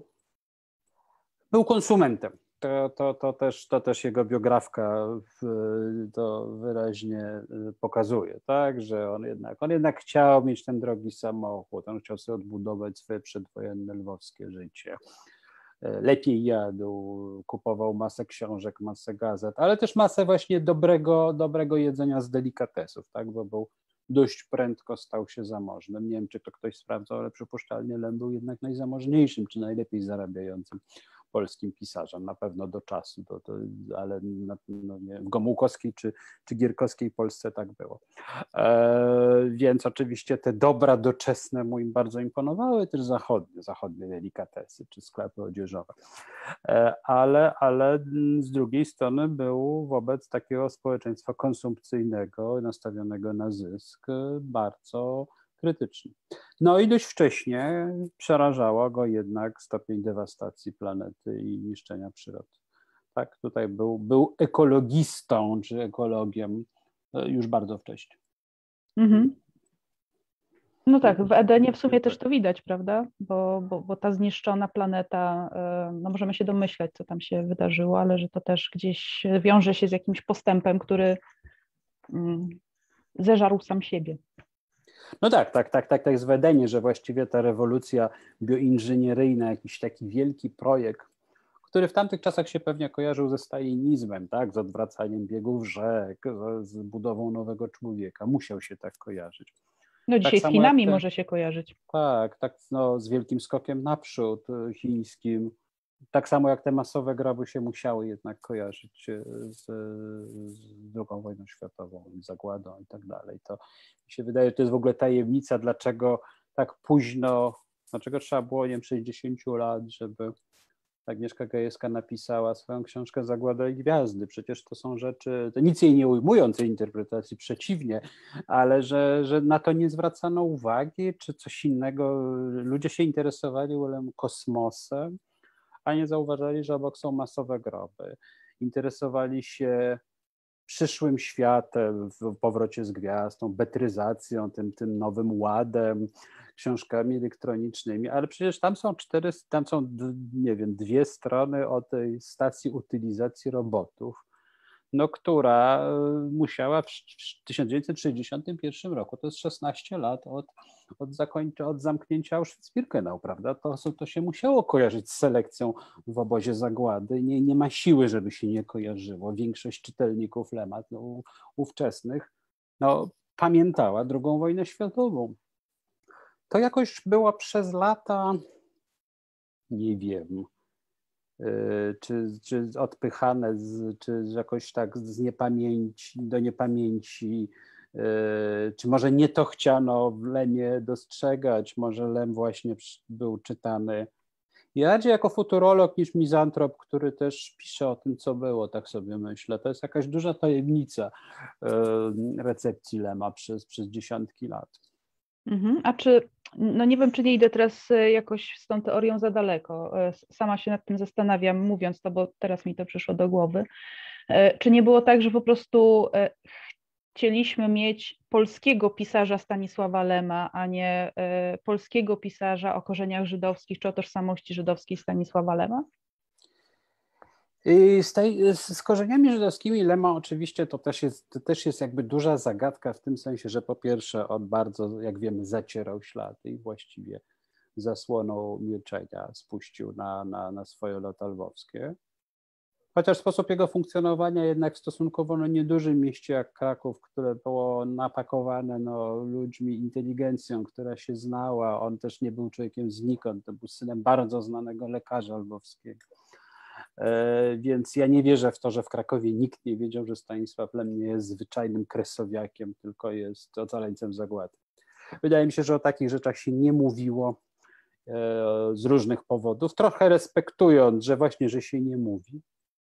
Był konsumentem. To, to, to, też, to też jego biografka to wyraźnie pokazuje, tak, że on jednak, on jednak chciał mieć ten drogi samochód, on chciał sobie odbudować swoje przedwojenne lwowskie życie. Lepiej jadł, kupował masę książek, masę gazet, ale też masę właśnie dobrego, dobrego jedzenia z delikatesów, tak, bo był dość prędko stał się zamożnym. Nie wiem, czy to ktoś sprawdzał, ale przypuszczalnie Lem był jednak najzamożniejszym, czy najlepiej zarabiającym polskim pisarzem, na pewno do czasu, to, to, ale no, no nie, w Gomułkowskiej czy, czy Gierkowskiej Polsce tak było. E, więc oczywiście te dobra doczesne mu im bardzo imponowały, też zachodnie, zachodnie delikatesy czy sklepy odzieżowe. E, ale, ale z drugiej strony był wobec takiego społeczeństwa konsumpcyjnego, nastawionego na zysk, bardzo krytyczny. No i dość wcześnie przerażała go jednak stopień dewastacji planety i niszczenia przyrody. Tak, tutaj był, był ekologistą czy ekologiem już bardzo wcześnie. Mhm. No tak, w Edenie w sumie też to widać, prawda? Bo, bo, bo ta zniszczona planeta, no możemy się domyśleć, co tam się wydarzyło, ale że to też gdzieś wiąże się z jakimś postępem, który zeżarł sam siebie. No tak, tak, tak, tak, tak jest w Edenie, że właściwie ta rewolucja bioinżynieryjna, jakiś taki wielki projekt, który w tamtych czasach się pewnie kojarzył ze stalinizmem, tak, z odwracaniem biegów rzek, z budową nowego człowieka, musiał się tak kojarzyć. No dzisiaj tak z Chinami te, może się kojarzyć. Tak, tak, no, z wielkim skokiem naprzód chińskim. Tak samo jak te masowe groby się musiały jednak kojarzyć z, z drugą wojną światową, zagładą i tak dalej. To mi się wydaje, że to jest w ogóle tajemnica, dlaczego tak późno, dlaczego trzeba było, nie wiem, sześćdziesiąt lat, żeby Agnieszka Gajewska napisała swoją książkę Zagłada i Gwiazdy. Przecież to są rzeczy, to nic jej nie ujmujące interpretacji, przeciwnie, ale że, że na to nie zwracano uwagi, czy coś innego. Ludzie się interesowali kosmosem, a nie zauważali, że obok są masowe groby. Interesowali się przyszłym światem w Powrocie z Gwiazd, tą betryzacją, tym, tym nowym ładem, książkami elektronicznymi, ale przecież tam są cztery, tam są, nie wiem, dwie strony o tej stacji utylizacji robotów, no, która musiała w tysiąc dziewięćset sześćdziesiątym pierwszym roku, to jest szesnaście lat od, od, zakończenia, od zamknięcia Auschwitz-Birkenau, prawda? To, to się musiało kojarzyć z selekcją w obozie zagłady. Nie, nie ma siły, żeby się nie kojarzyło. Większość czytelników Lema, no, ówczesnych, no, pamiętała drugą wojnę światową. To jakoś było przez lata, nie wiem, czy, czy odpychane, z, czy jakoś tak z niepamięci do niepamięci, czy może nie to chciano w Lemie dostrzegać, może Lem właśnie był czytany i raczej jako futurolog niż mizantrop, który też pisze o tym, co było, tak sobie myślę. To jest jakaś duża tajemnica recepcji Lema przez, przez dziesiątki lat. Mhm. A czy, no nie wiem, czy nie idę teraz jakoś z tą teorią za daleko, sama się nad tym zastanawiam, mówiąc to, bo teraz mi to przyszło do głowy. Czy nie było tak, że po prostu chcieliśmy mieć polskiego pisarza Stanisława Lema, a nie polskiego pisarza o korzeniach żydowskich czy o tożsamości żydowskiej Stanisława Lema? Z, tej, z korzeniami żydowskimi Lema oczywiście to też, jest, to też jest jakby duża zagadka w tym sensie, że po pierwsze on bardzo, jak wiemy, zacierał ślady i właściwie zasłoną milczenia spuścił na, na, na swoje lata lwowskie. Chociaż sposób jego funkcjonowania jednak w stosunkowo no, niedużym mieście jak Kraków, które było napakowane no, ludźmi, inteligencją, która się znała, on też nie był człowiekiem znikąd, to był synem bardzo znanego lekarza lwowskiego. Więc ja nie wierzę w to, że w Krakowie nikt nie wiedział, że Stanisław Lem nie jest zwyczajnym kresowiakiem, tylko jest ocaleńcem zagłady. Wydaje mi się, że o takich rzeczach się nie mówiło z różnych powodów, trochę respektując, że właśnie, że się nie mówi.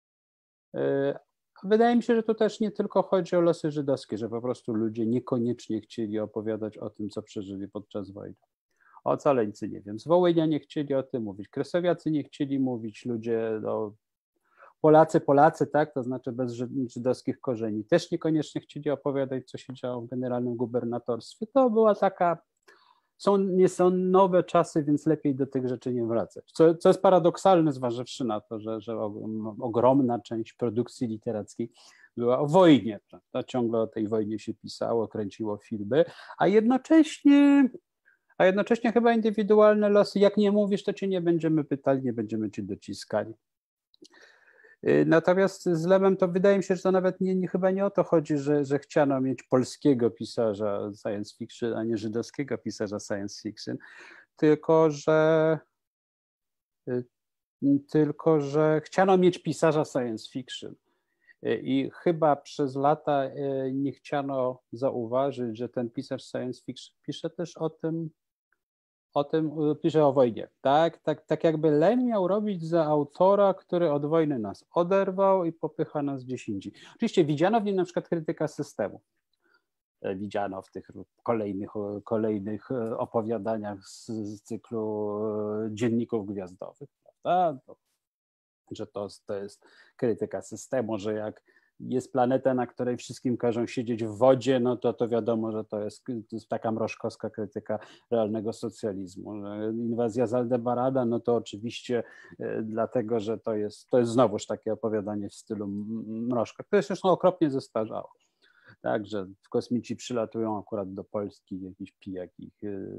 Wydaje mi się, że to też nie tylko chodzi o losy żydowskie, że po prostu ludzie niekoniecznie chcieli opowiadać o tym, co przeżyli podczas wojny. Ocaleńcy nie wiem, z Wołynia nie chcieli o tym mówić, kresowiacy nie chcieli mówić, ludzie, no, Polacy, Polacy, tak, to znaczy bez żydowskich korzeni, też niekoniecznie chcieli opowiadać, co się działo w generalnym gubernatorstwie. To była taka, są, nie są nowe czasy, więc lepiej do tych rzeczy nie wracać. Co, co jest paradoksalne, zważywszy na to, że, że ogromna część produkcji literackiej była o wojnie, prawda? Ciągle o tej wojnie się pisało, kręciło filmy, a jednocześnie A jednocześnie chyba indywidualne losy, jak nie mówisz, to cię nie będziemy pytali, nie będziemy cię dociskali. Natomiast z Lemem to wydaje mi się, że to nawet nie, nie, chyba nie o to chodzi, że, że chciano mieć polskiego pisarza science fiction, a nie żydowskiego pisarza science fiction, tylko że, tylko, że chciano mieć pisarza science fiction. I chyba przez lata nie chciano zauważyć, że ten pisarz science fiction pisze też o tym, o tym pisze o wojnie, tak? Tak, tak jakby Lem miał robić za autora, który od wojny nas oderwał i popycha nas gdzieś indziej. Oczywiście widziano w nim na przykład krytyka systemu. Widziano w tych kolejnych, kolejnych opowiadaniach z, z cyklu dzienników gwiazdowych, prawda? To, że to, to jest krytyka systemu, że jak jest planeta, na której wszystkim każą siedzieć w wodzie, no to to wiadomo, że to jest, to jest taka mrożkowska krytyka realnego socjalizmu. Inwazja z Aldebarada, no to oczywiście e, dlatego, że to jest, to jest znowuż takie opowiadanie w stylu mrożka. To jest już no, okropnie zestarzało. Tak, że kosmici przylatują akurat do Polski, jakiś pijak ich,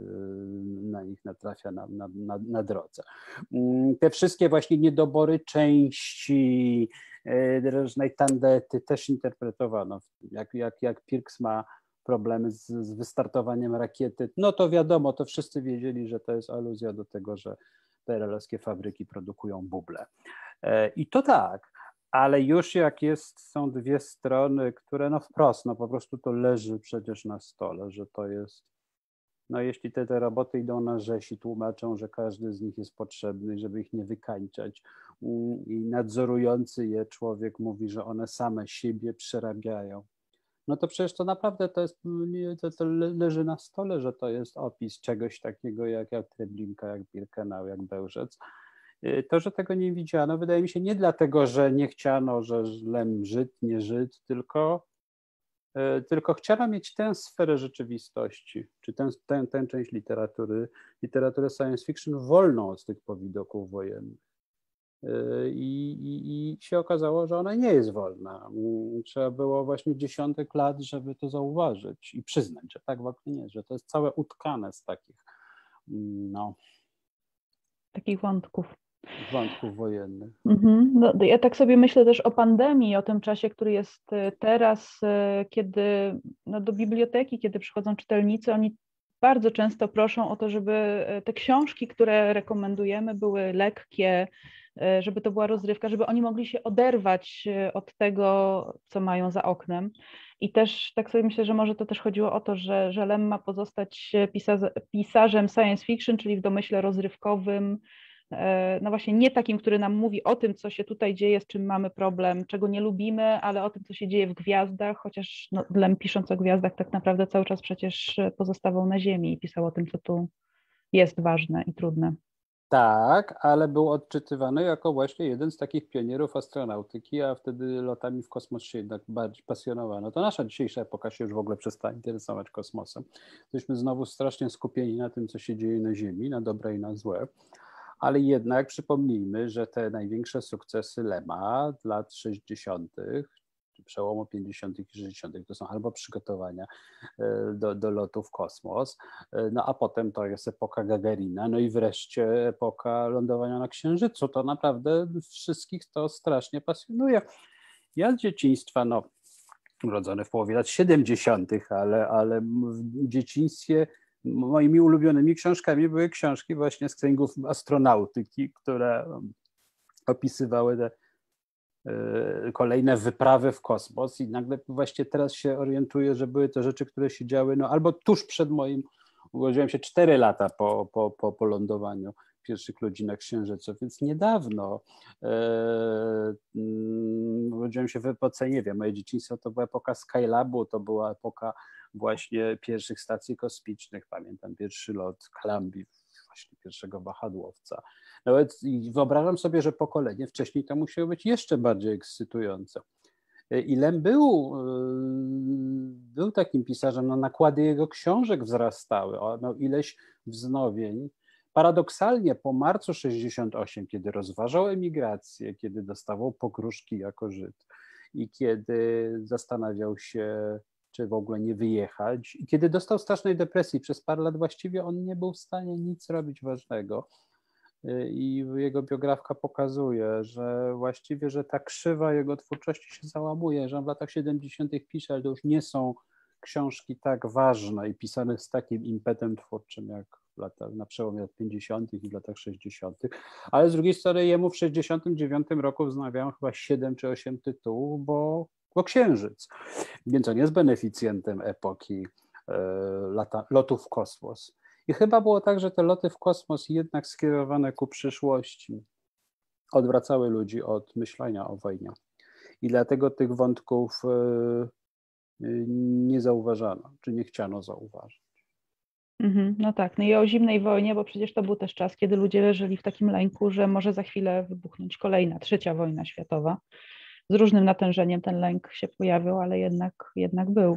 na nich natrafia na, na, na, na drodze. Te wszystkie właśnie niedobory części, różnej tandety też interpretowano. Jak, jak, jak Pirks ma problemy z, z wystartowaniem rakiety, no to wiadomo, to wszyscy wiedzieli, że to jest aluzja do tego, że P R L-owskie fabryki produkują buble. I to tak. Ale już jak jest, są dwie strony, które no wprost, no po prostu to leży przecież na stole, że to jest, no jeśli te, te roboty idą na rzeź i tłumaczą, że każdy z nich jest potrzebny, żeby ich nie wykańczać i nadzorujący je człowiek mówi, że one same siebie przerabiają, no to przecież to naprawdę to jest, to, to leży na stole, że to jest opis czegoś takiego jak, jak Treblinka, jak Birkenau, jak Bełżec. To, że tego nie widziano, wydaje mi się nie dlatego, że nie chciano, że Lem Żyd, nie Żyd, tylko, tylko chciano mieć tę sferę rzeczywistości, czy tę, tę, tę część literatury, literaturę science fiction wolną od tych powidoków wojennych. I, i, I się okazało, że ona nie jest wolna. Trzeba było właśnie dziesiątek lat, żeby to zauważyć i przyznać, że tak właśnie nie, że to jest całe utkane z takich, no... Takich wątków. Wątków wojennych. Mhm. No, ja tak sobie myślę też o pandemii, o tym czasie, który jest teraz, kiedy no, do biblioteki, kiedy przychodzą czytelnicy, oni bardzo często proszą o to, żeby te książki, które rekomendujemy, były lekkie, żeby to była rozrywka, żeby oni mogli się oderwać od tego, co mają za oknem. I też tak sobie myślę, że może to też chodziło o to, że, że Lem ma pozostać pisarz, pisarzem science fiction, czyli w domyśle rozrywkowym, no właśnie nie takim, który nam mówi o tym, co się tutaj dzieje, z czym mamy problem, czego nie lubimy, ale o tym, co się dzieje w gwiazdach, chociaż no, Lem pisząc o gwiazdach tak naprawdę cały czas przecież pozostawał na Ziemi i pisał o tym, co tu jest ważne i trudne. Tak, ale był odczytywany jako właśnie jeden z takich pionierów astronautyki, a wtedy lotami w kosmos się jednak bardziej pasjonowano. To nasza dzisiejsza epoka się już w ogóle przestała interesować kosmosem. Jesteśmy znowu strasznie skupieni na tym, co się dzieje na Ziemi, na dobre i na złe. Ale jednak przypomnijmy, że te największe sukcesy Lema lat sześćdziesiątych, przełomu pięćdziesiątych i sześćdziesiątych to są albo przygotowania do, do lotu w kosmos, no a potem to jest epoka Gagarina, no i wreszcie epoka lądowania na Księżycu. To naprawdę wszystkich to strasznie pasjonuje. Ja z dzieciństwa, no urodzony w połowie lat siedemdziesiątych, ale, ale w dzieciństwie moimi ulubionymi książkami były książki właśnie z kręgów astronautyki, które opisywały te kolejne wyprawy w kosmos i nagle właśnie teraz się orientuję, że były to rzeczy, które się działy no, albo tuż przed moim, urodziłem się cztery lata po, po, po, po lądowaniu pierwszych ludzi na Księżycu, więc niedawno e, urodziłem się w epoce, nie wiem, moje dzieciństwo to była epoka Skylabu, to była epoka właśnie pierwszych stacji kosmicznych, pamiętam pierwszy lot Columbia, właśnie pierwszego wahadłowca. Nawet wyobrażam sobie, że pokolenie wcześniej to musiało być jeszcze bardziej ekscytujące. I Lem był, był takim pisarzem, no nakłady jego książek wzrastały, on miał ileś wznowień. Paradoksalnie po marcu sześćdziesiątym ósmym, kiedy rozważał emigrację, kiedy dostawał pogróżki jako Żyd i kiedy zastanawiał się, czy w ogóle nie wyjechać. I kiedy dostał strasznej depresji, przez parę lat właściwie on nie był w stanie nic robić ważnego. I jego biografka pokazuje, że właściwie, że ta krzywa jego twórczości się załamuje, że on w latach siedemdziesiątych pisze, ale to już nie są książki tak ważne i pisane z takim impetem twórczym, jak w latach, na przełomie lat pięćdziesiątych i w latach sześćdziesiątych. Ale z drugiej strony jemu w sześćdziesiątym dziewiątym roku wznawiają chyba siedem czy osiem tytułów, bo bo Księżyc. Więc on jest beneficjentem epoki e, lata, lotów w kosmos. I chyba było tak, że te loty w kosmos jednak skierowane ku przyszłości odwracały ludzi od myślenia o wojnie. I dlatego tych wątków e, nie zauważano, czy nie chciano zauważyć. Mm-hmm, no tak, no i o zimnej wojnie, bo przecież to był też czas, kiedy ludzie żyli w takim lęku, że może za chwilę wybuchnąć kolejna, trzecia wojna światowa. Z różnym natężeniem ten lęk się pojawił, ale jednak, jednak był.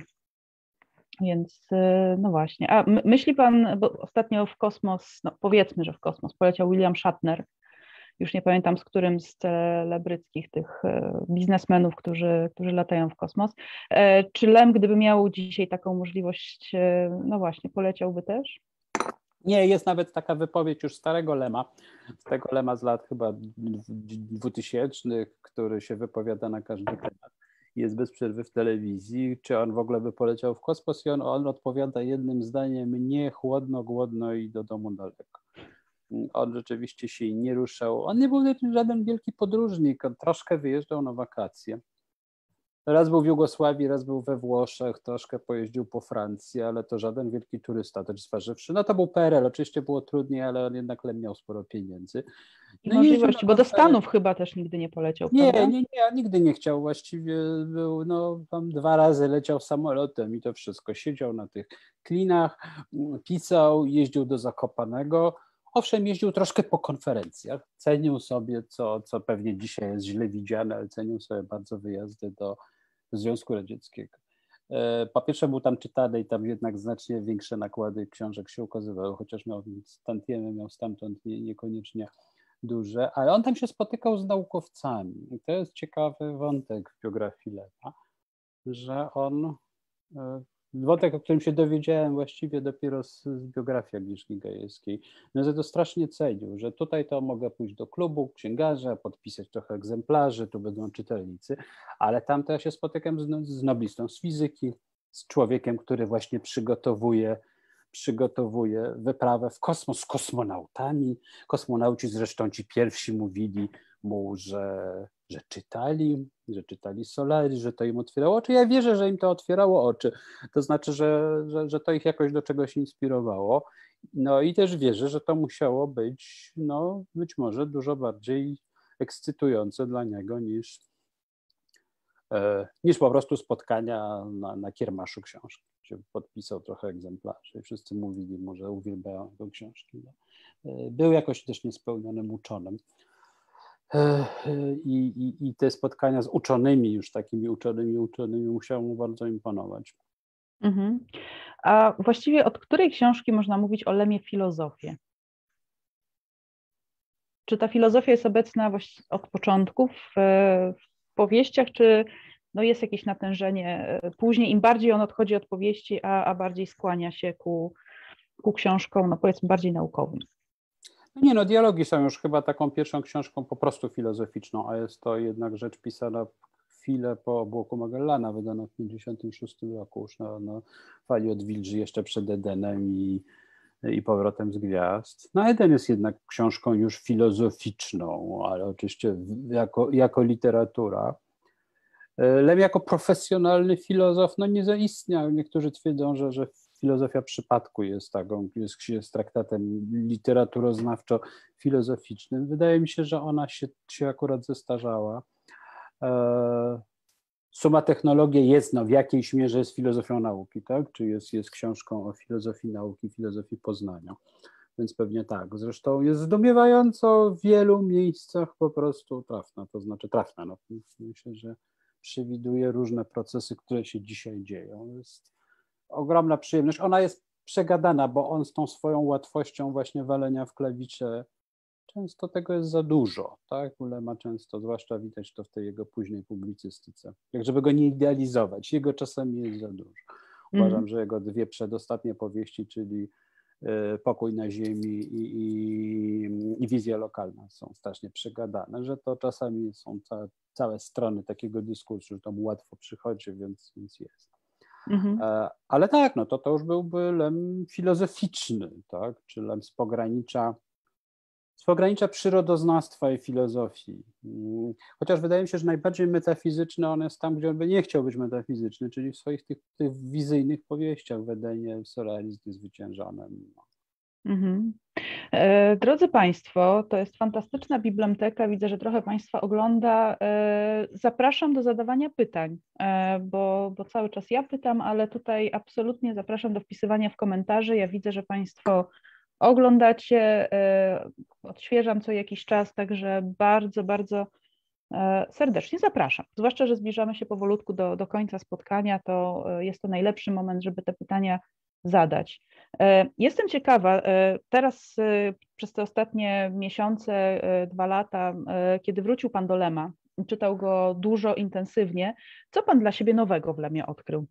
Więc no właśnie. A myśli pan, bo ostatnio w kosmos, no powiedzmy, że w kosmos poleciał William Shatner, już nie pamiętam z którym z celebryckich tych biznesmenów, którzy, którzy latają w kosmos. Czy Lem, gdyby miał dzisiaj taką możliwość, no właśnie, poleciałby też? Nie, jest nawet taka wypowiedź już starego Lema, z tego Lema z lat chyba dwutysięcznych, który się wypowiada na każdy temat. Jest bez przerwy w telewizji, czy on w ogóle by poleciał w kosmos i on, on odpowiada jednym zdaniem: nie, chłodno, głodno i do domu daleko. On rzeczywiście się nie ruszał. On nie był żaden wielki podróżnik, on troszkę wyjeżdżał na wakacje. Raz był w Jugosławii, raz był we Włoszech, troszkę pojeździł po Francji, ale to żaden wielki turysta, też zważywszy. No to był P R L, oczywiście było trudniej, ale on jednak Lem miał sporo pieniędzy. No możliwości, bo do Stanów chyba też nigdy nie poleciał, nie, prawda? Nie, nie, nigdy nie chciał. Właściwie był, no tam dwa razy leciał samolotem i to wszystko. Siedział na tych klinach, pisał, jeździł do Zakopanego. Owszem, jeździł troszkę po konferencjach, cenił sobie, co, co pewnie dzisiaj jest źle widziane, ale cenił sobie bardzo wyjazdy do Związku Radzieckiego. Po pierwsze był tam czytany i tam jednak znacznie większe nakłady książek się ukazywały, chociaż miał tantiemy, miał stamtąd nie, niekoniecznie duże, ale on tam się spotykał z naukowcami. I to jest ciekawy wątek w biografii Lema, że on, wątek, o którym się dowiedziałem właściwie dopiero z, z biografii Agnieszki Gajewskiej, no, że to strasznie cenił, że tutaj to mogę pójść do klubu księgarza, podpisać trochę egzemplarzy, tu będą czytelnicy, ale tam to ja się spotykam z, z noblistą z fizyki, z człowiekiem, który właśnie przygotowuje przygotowuje wyprawę w kosmos z kosmonautami. Kosmonauci zresztą ci pierwsi mówili mu, że, że czytali, że czytali Solaris, że to im otwierało oczy. Ja wierzę, że im to otwierało oczy. To znaczy, że, że, że to ich jakoś do czegoś inspirowało. No i też wierzę, że to musiało być, no być może dużo bardziej ekscytujące dla niego niż, e, niż po prostu spotkania na, na kiermaszu książki, gdzie podpisał trochę egzemplarzy i wszyscy mówili mu, że uwielbiają jego książki. E, był jakoś też niespełnionym uczonym. I, i, I te spotkania z uczonymi, już takimi uczonymi, uczonymi musiało mu bardzo imponować. Mhm. A właściwie od której książki można mówić o Lemie filozofię? Czy ta filozofia jest obecna od początku w, w powieściach, czy no jest jakieś natężenie później, im bardziej on odchodzi od powieści, a, a bardziej skłania się ku, ku książkom, no powiedzmy, bardziej naukowym? No nie, no dialogi są już chyba taką pierwszą książką po prostu filozoficzną, a jest to jednak rzecz pisana chwilę po obłoku Magellana, wydana w pięćdziesiątym szóstym roku, już na, na fali odwilży, jeszcze przed Edenem i, i Powrotem z Gwiazd. No Eden jest jednak książką już filozoficzną, ale oczywiście jako, jako literatura. Lem jako profesjonalny filozof no nie zaistniał. Niektórzy twierdzą, że, że filozofia przypadku jest taką, jest, jest traktatem literaturoznawczo-filozoficznym. Wydaje mi się, że ona się, się akurat zestarzała. E, Suma Technologii jest, no w jakiejś mierze jest filozofią nauki, tak? Czy jest, jest książką o filozofii nauki, filozofii poznania. Więc pewnie tak. Zresztą jest zdumiewająco w wielu miejscach po prostu trafna, to znaczy trafna. No, myślę, że przewiduje różne procesy, które się dzisiaj dzieją. Jest ogromna przyjemność. Ona jest przegadana, bo on z tą swoją łatwością właśnie walenia w klawisze, często tego jest za dużo, tak? U Lema często, zwłaszcza widać to w tej jego późnej publicystyce. Jak żeby go nie idealizować, jego czasami jest za dużo. Uważam, mm. że jego dwie przedostatnie powieści, czyli Pokój na ziemi i, i, i Wizja lokalna są strasznie przegadane, że to czasami są całe, całe strony takiego dyskursu, że to mu łatwo przychodzi, więc, więc jest. Mm-hmm. Ale tak, no to to już byłby Lem filozoficzny, tak? Czy Lem z pogranicza, z pogranicza przyrodoznawstwa i filozofii. Chociaż wydaje mi się, że najbardziej metafizyczny on jest tam, gdzie on by nie chciał być metafizyczny, czyli w swoich tych, tych wizyjnych powieściach, w Edenie, w Solaris Niezwyciężonym. Mhm. E, drodzy Państwo, to jest fantastyczna biblioteka. Widzę, że trochę Państwa ogląda. E, zapraszam do zadawania pytań, e, bo, bo cały czas ja pytam, ale tutaj absolutnie zapraszam do wpisywania w komentarze. Ja widzę, że Państwo oglądacie, e, odświeżam co jakiś czas, także bardzo, bardzo e, serdecznie zapraszam. Zwłaszcza, że zbliżamy się powolutku do, do końca spotkania, to e, jest to najlepszy moment, żeby te pytania zadać. Jestem ciekawa, teraz przez te ostatnie miesiące, dwa lata, kiedy wrócił Pan do Lema, czytał go dużo, intensywnie, co Pan dla siebie nowego w Lemie odkrył?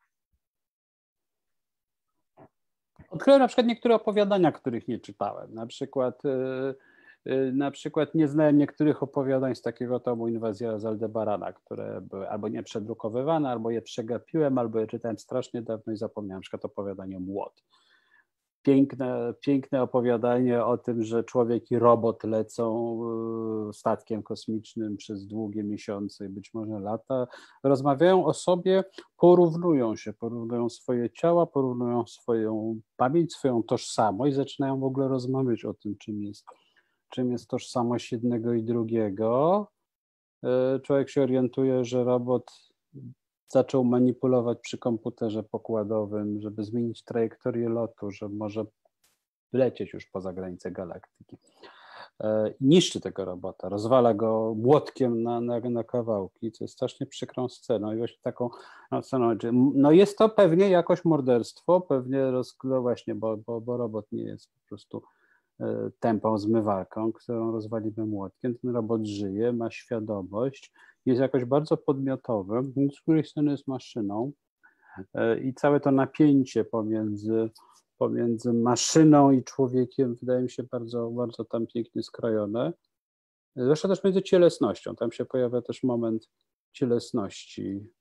Odkryłem na przykład niektóre opowiadania, których nie czytałem. Na przykład, na przykład nie znałem niektórych opowiadań z takiego tomu Inwazja z Aldebarana, które były albo nie przedrukowywane, albo je przegapiłem, albo je czytałem strasznie dawno i zapomniałem. Na przykład opowiadanie Młot. Piękne, piękne opowiadanie o tym, że człowiek i robot lecą statkiem kosmicznym przez długie miesiące i być może lata. Rozmawiają o sobie, porównują się, porównują swoje ciała, porównują swoją pamięć, swoją tożsamość, zaczynają w ogóle rozmawiać o tym, czym jest, czym jest tożsamość jednego i drugiego. Człowiek się orientuje, że robot zaczął manipulować przy komputerze pokładowym, żeby zmienić trajektorię lotu, że może lecieć już poza granicę galaktyki. Niszczy tego robota, rozwala go młotkiem na, na, na kawałki, co jest strasznie przykrą sceną. I właśnie taką no, sceną, no jest to pewnie jakoś morderstwo, pewnie roz, no właśnie, bo, bo, bo robot nie jest po prostu tępą zmywarką, którą rozwalimy młotkiem. Ten robot żyje, ma świadomość, jest jakoś bardzo podmiotowy, z której strony jest maszyną i całe to napięcie pomiędzy, pomiędzy maszyną i człowiekiem wydaje mi się bardzo, bardzo tam pięknie skrojone. Zresztą też między cielesnością, tam się pojawia też moment cielesności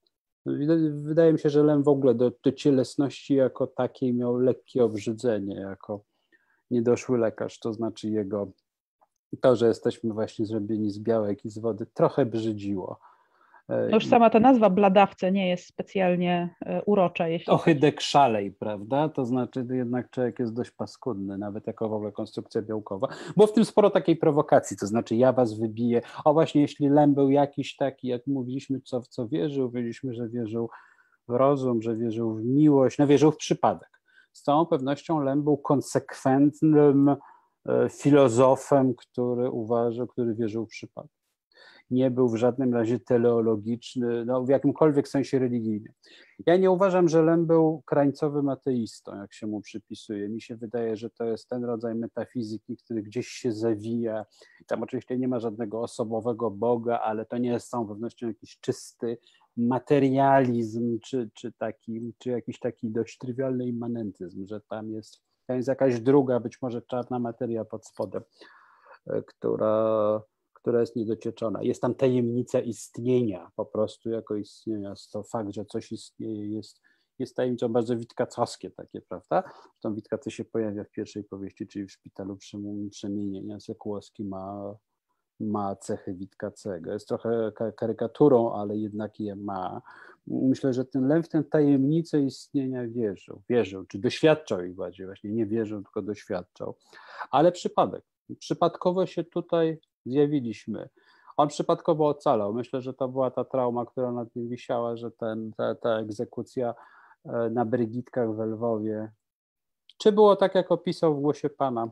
Wydaje mi się, że Lem w ogóle do, do cielesności jako takiej miał lekkie obrzydzenie, jako niedoszły lekarz, to znaczy jego to, że jesteśmy właśnie zrobieni z białek i z wody, trochę brzydziło. No już sama ta nazwa bladawce nie jest specjalnie urocza. Jeśli Ohydek szalej, prawda? To znaczy jednak człowiek jest dość paskudny, nawet jako w ogóle konstrukcja białkowa. Było w tym sporo takiej prowokacji, to znaczy ja was wybiję. O właśnie, jeśli Lem był jakiś taki, jak mówiliśmy, co w co wierzył, mówiliśmy, że wierzył w rozum, że wierzył w miłość, no wierzył w przypadek. Z całą pewnością Lem był konsekwentnym filozofem, który uważał, który wierzył w przypadek. Nie był w żadnym razie teleologiczny, no w jakimkolwiek sensie religijny. Ja nie uważam, że Lem był krańcowym ateistą, jak się mu przypisuje. Mi się wydaje, że to jest ten rodzaj metafizyki, który gdzieś się zawija. Tam oczywiście nie ma żadnego osobowego Boga, ale to nie jest z całą pewnością jakiś czysty materializm, czy, czy, taki, czy jakiś taki dość trywialny immanentyzm, że tam jest, tam jest jakaś druga, być może czarna materia pod spodem, która... która jest niedocieczona. Jest tam tajemnica istnienia, po prostu jako istnienia. To fakt, że coś istnieje, jest, jest tajemnicą bardzo witkacowskie takie, prawda? Zresztą Witkacy się pojawia w pierwszej powieści, czyli w Szpitalu Przemienienia. Sekułowski ma, ma cechy Witkacego. Jest trochę karykaturą, ale jednak je ma. Myślę, że ten Lem w tę tajemnicę istnienia wierzył. Wierzył, czy doświadczał ich bardziej, właśnie nie wierzył, tylko doświadczał. Ale przypadek. Przypadkowo się tutaj zjawiliśmy. On przypadkowo ocalał. Myślę, że to była ta trauma, która nad nim wisiała, że ten, ta, ta egzekucja na Brygitkach w Lwowie. Czy było tak, jak opisał w Głosie Pana,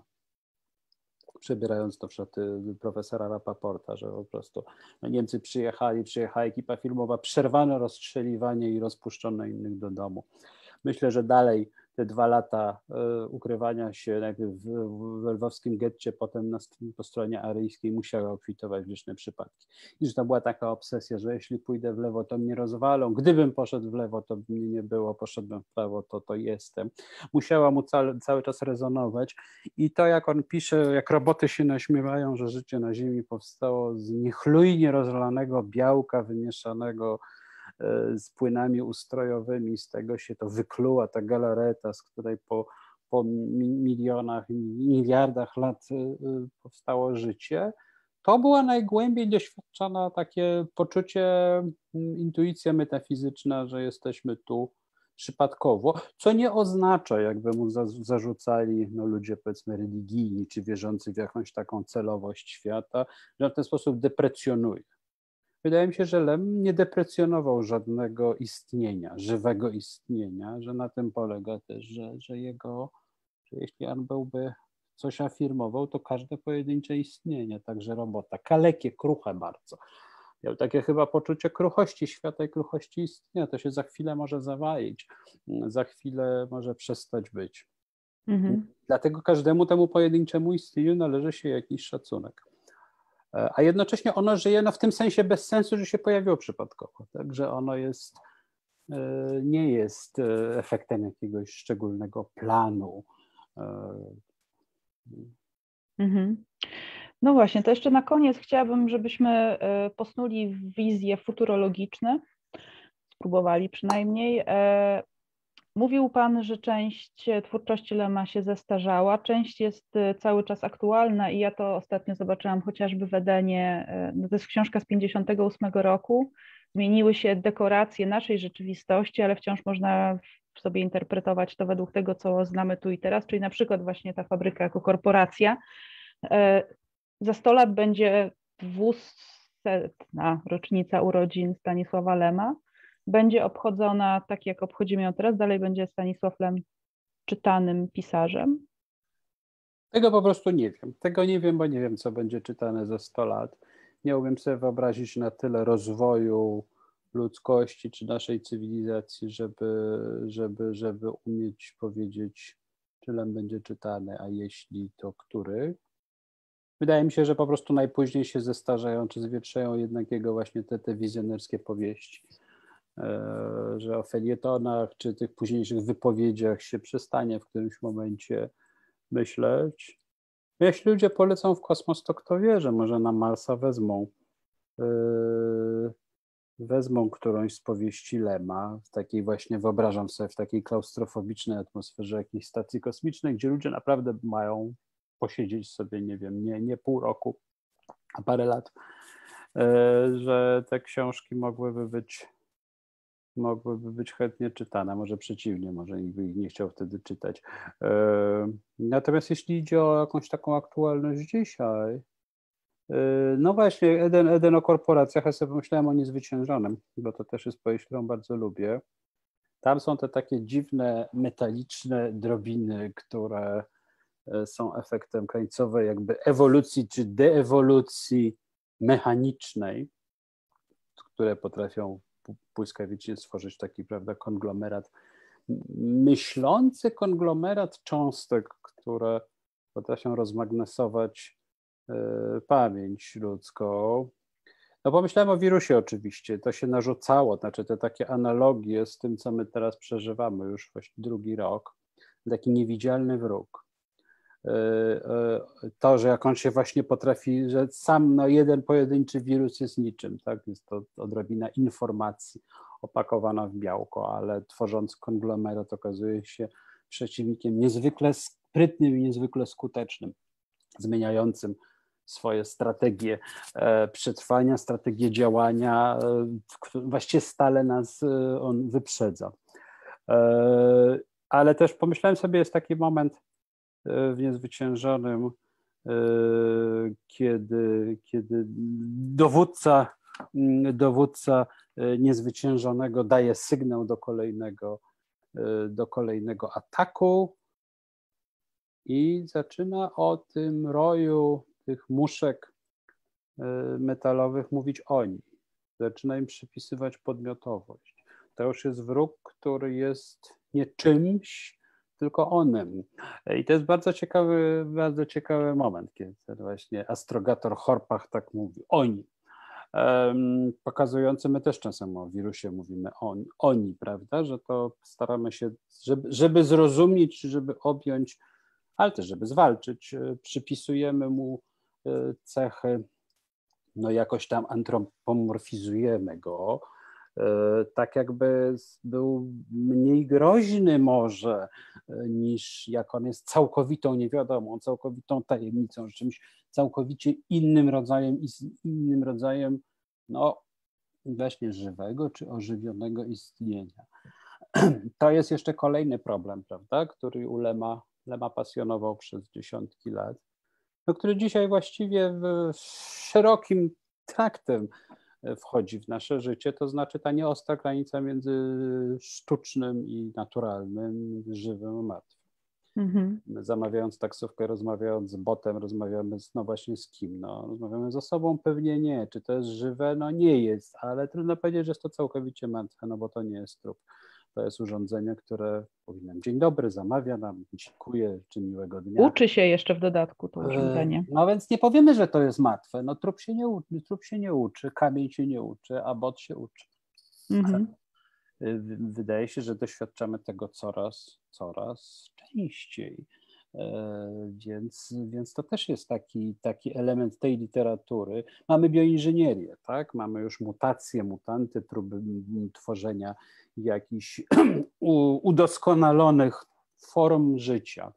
przebierając to w szaty profesora Rapaporta, że po prostu no Niemcy przyjechali, przyjechała ekipa filmowa, przerwano rozstrzeliwanie i rozpuszczono innych do domu. Myślę, że dalej te dwa lata y, ukrywania się najpierw w, w lwowskim getcie, potem na, po stronie aryjskiej musiały obfitować w liczne przypadki. I że to była taka obsesja, że jeśli pójdę w lewo, to mnie rozwalą. Gdybym poszedł w lewo, to mnie nie było. Poszedłem w prawo, to to jestem. Musiała mu cały, cały czas rezonować. I to, jak on pisze, jak roboty się naśmiewają, że życie na ziemi powstało z niechlujnie rozlanego białka wymieszanego z płynami ustrojowymi, z tego się to wykluła ta galareta, z której po, po milionach, miliardach lat powstało życie. To była najgłębiej doświadczona takie poczucie, intuicja metafizyczna, że jesteśmy tu przypadkowo, co nie oznacza, jakby mu zarzucali no, ludzie powiedzmy religijni, czy wierzący w jakąś taką celowość świata, że w ten sposób deprecjonuje. Wydaje mi się, że Lem nie deprecjonował żadnego istnienia, żywego istnienia, że na tym polega też, że, że jego, że jeśli on byłby coś afirmował, to każde pojedyncze istnienie, także robota, kalekie, kruche bardzo. Miał takie chyba poczucie kruchości świata i kruchości istnienia, to się za chwilę może zawalić, za chwilę może przestać być. Mhm. Dlatego każdemu temu pojedynczemu istnieniu należy się jakiś szacunek. A jednocześnie ono żyje no, w tym sensie bez sensu, że się pojawiło przypadkowo. Także ono jest, nie jest efektem jakiegoś szczególnego planu. Mhm. No właśnie, to jeszcze na koniec chciałabym, żebyśmy posnuli w wizje futurologiczne, spróbowali przynajmniej. Mówił Pan, że część twórczości Lema się zestarzała, część jest cały czas aktualna i ja to ostatnio zobaczyłam chociażby w Edenie, no to jest książka z pięćdziesiątego ósmego roku, zmieniły się dekoracje naszej rzeczywistości, ale wciąż można sobie interpretować to według tego, co znamy tu i teraz, czyli na przykład właśnie ta fabryka jako korporacja. Za sto lat będzie dwusetna rocznica urodzin Stanisława Lema. Będzie obchodzona tak, jak obchodzimy ją teraz, dalej będzie Stanisław Lem czytanym pisarzem? Tego po prostu nie wiem. Tego nie wiem, bo nie wiem, co będzie czytane za sto lat. Nie umiem sobie wyobrazić na tyle rozwoju ludzkości czy naszej cywilizacji, żeby, żeby, żeby umieć powiedzieć, czy Lem będzie czytany, a jeśli, to który. Wydaje mi się, że po prostu najpóźniej się zestarzeją, czy zwietrzeją jednak jego właśnie te, te wizjonerskie powieści. Że o felietonach, czy tych późniejszych wypowiedziach się przestanie w którymś momencie myśleć. Jeśli ludzie polecą w kosmos, to kto wie, że może na Marsa wezmą wezmą którąś z powieści Lema, w takiej właśnie, wyobrażam sobie, w takiej klaustrofobicznej atmosferze jakiejś stacji kosmicznej, gdzie ludzie naprawdę mają posiedzieć sobie, nie wiem, nie, nie pół roku, a parę lat, że te książki mogłyby być, mogłyby być chętnie czytane, może przeciwnie, może nikt by ich nie chciał wtedy czytać. Natomiast jeśli idzie o jakąś taką aktualność dzisiaj, no właśnie, Eden, Eden o korporacjach, ja sobie pomyślałem o Niezwyciężonym, bo to też jest powieść, którą bardzo lubię. Tam są te takie dziwne, metaliczne drobiny, które są efektem krańcowej jakby ewolucji czy deewolucji mechanicznej, które potrafią błyskawicznie stworzyć taki, prawda, konglomerat, myślący konglomerat cząstek, które potrafią rozmagnesować pamięć ludzką. No pomyślałem o wirusie oczywiście, to się narzucało, znaczy te takie analogie z tym, co my teraz przeżywamy już właśnie drugi rok, taki niewidzialny wróg. To, że jak on się właśnie potrafi, że sam no, jeden pojedynczy wirus jest niczym, tak? Jest to odrobina informacji opakowana w białko, ale tworząc konglomerat okazuje się przeciwnikiem niezwykle sprytnym i niezwykle skutecznym, zmieniającym swoje strategie przetrwania, strategie działania, właściwie stale nas on wyprzedza. Ale też pomyślałem sobie, jest taki moment w Niezwyciężonym, kiedy, kiedy dowódca, dowódca Niezwyciężonego daje sygnał do kolejnego, do kolejnego ataku i zaczyna o tym roju tych muszek metalowych mówić oni. Zaczyna im przypisywać podmiotowość. To już jest wróg, który jest nie czymś, tylko onem. I to jest bardzo ciekawy, bardzo ciekawy moment, kiedy właśnie astrogator Horpach tak mówi, oni. Um, pokazujący, my też czasem o wirusie mówimy on, oni, prawda, że to staramy się, żeby, żeby zrozumieć, żeby objąć, ale też żeby zwalczyć, przypisujemy mu cechy, no jakoś tam antropomorfizujemy go, tak jakby był mniej groźny może niż jak on jest całkowitą niewiadomą, całkowitą tajemnicą, czymś całkowicie innym rodzajem i z innym rodzajem, no właśnie żywego czy ożywionego istnienia. To jest jeszcze kolejny problem, prawda, który u Lema, Lema pasjonował przez dziesiątki lat, no, który dzisiaj właściwie w szerokim traktem wchodzi w nasze życie, to znaczy ta nieostra granica między sztucznym i naturalnym, żywym a martwym. Mhm. Zamawiając taksówkę, rozmawiając z botem, rozmawiamy z, no właśnie z kim? No, rozmawiamy z osobą? Pewnie nie. Czy to jest żywe? No nie jest, ale trudno powiedzieć, że jest to całkowicie martwe, no bo to nie jest trup. To jest urządzenie, które powie nam dzień dobry, zamawia nam, dziękuję, czy miłego dnia. Uczy się jeszcze w dodatku to urządzenie. No więc nie powiemy, że to jest martwe. No trup się nie uczy, trup się nie uczy, kamień się nie uczy, a bot się uczy. Mhm. Wydaje się, że doświadczamy tego coraz, coraz częściej. Więc, więc to też jest taki, taki element tej literatury. Mamy bioinżynierię, tak? Mamy już mutacje, mutanty, próby tworzenia jakichś udoskonalonych form życia.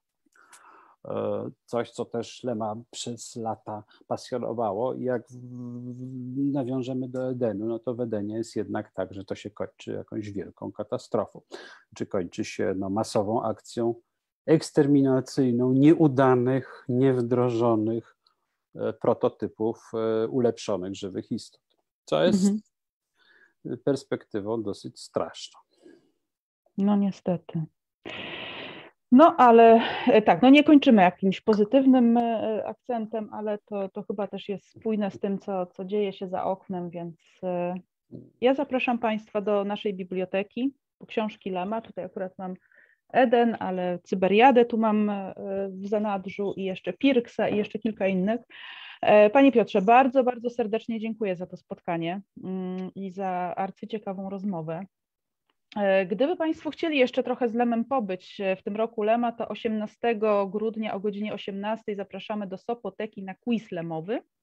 Coś, co też Lema przez lata pasjonowało i jak nawiążemy do Edenu, no to w Edenie jest jednak tak, że to się kończy jakąś wielką katastrofą, czy kończy się no, masową akcją eksterminacyjną nieudanych, niewdrożonych prototypów ulepszonych żywych istot, co jest mhm. perspektywą dosyć straszną. No niestety. No ale tak, no nie kończymy jakimś pozytywnym akcentem, ale to, to chyba też jest spójne z tym, co, co dzieje się za oknem, więc ja zapraszam Państwa do naszej biblioteki, po książki Lema. Tutaj akurat mam Eden, ale Cyberiadę tu mam w zanadrzu i jeszcze Pirksa i jeszcze kilka innych. Panie Piotrze, bardzo, bardzo serdecznie dziękuję za to spotkanie i za arcyciekawą rozmowę. Gdyby Państwo chcieli jeszcze trochę z Lemem pobyć w tym roku Lema, to osiemnastego grudnia o godzinie osiemnastej zapraszamy do Sopoteki na quiz lemowy.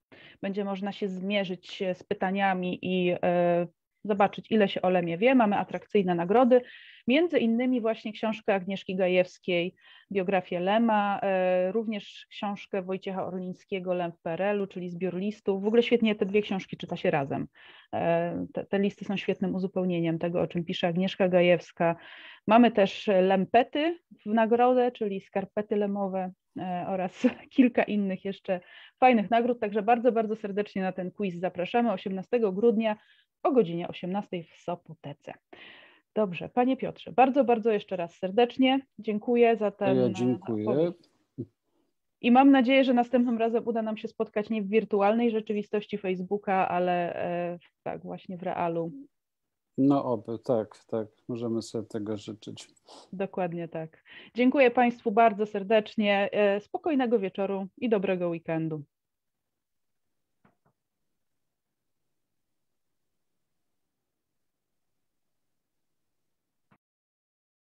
Będzie można się zmierzyć z pytaniami i zobaczyć, ile się o Lemie wie. Mamy atrakcyjne nagrody, między innymi właśnie książkę Agnieszki Gajewskiej, biografię Lema, również książkę Wojciecha Orlińskiego, Lem w P R L u, czyli zbiór listów. W ogóle świetnie te dwie książki czyta się razem. Te, te listy są świetnym uzupełnieniem tego, o czym pisze Agnieszka Gajewska. Mamy też lempety w nagrodę, czyli skarpety lemowe oraz kilka innych jeszcze fajnych nagród, także bardzo, bardzo serdecznie na ten quiz zapraszamy osiemnastego grudnia o godzinie osiemnastej w Sopotece. Dobrze, Panie Piotrze, bardzo, bardzo jeszcze raz serdecznie dziękuję za ten Ja dziękuję. opowieść. I mam nadzieję, że następnym razem uda nam się spotkać nie w wirtualnej rzeczywistości Facebooka, ale e, tak właśnie w realu. No oby, tak, tak, możemy sobie tego życzyć. Dokładnie tak. Dziękuję Państwu bardzo serdecznie, spokojnego wieczoru i dobrego weekendu.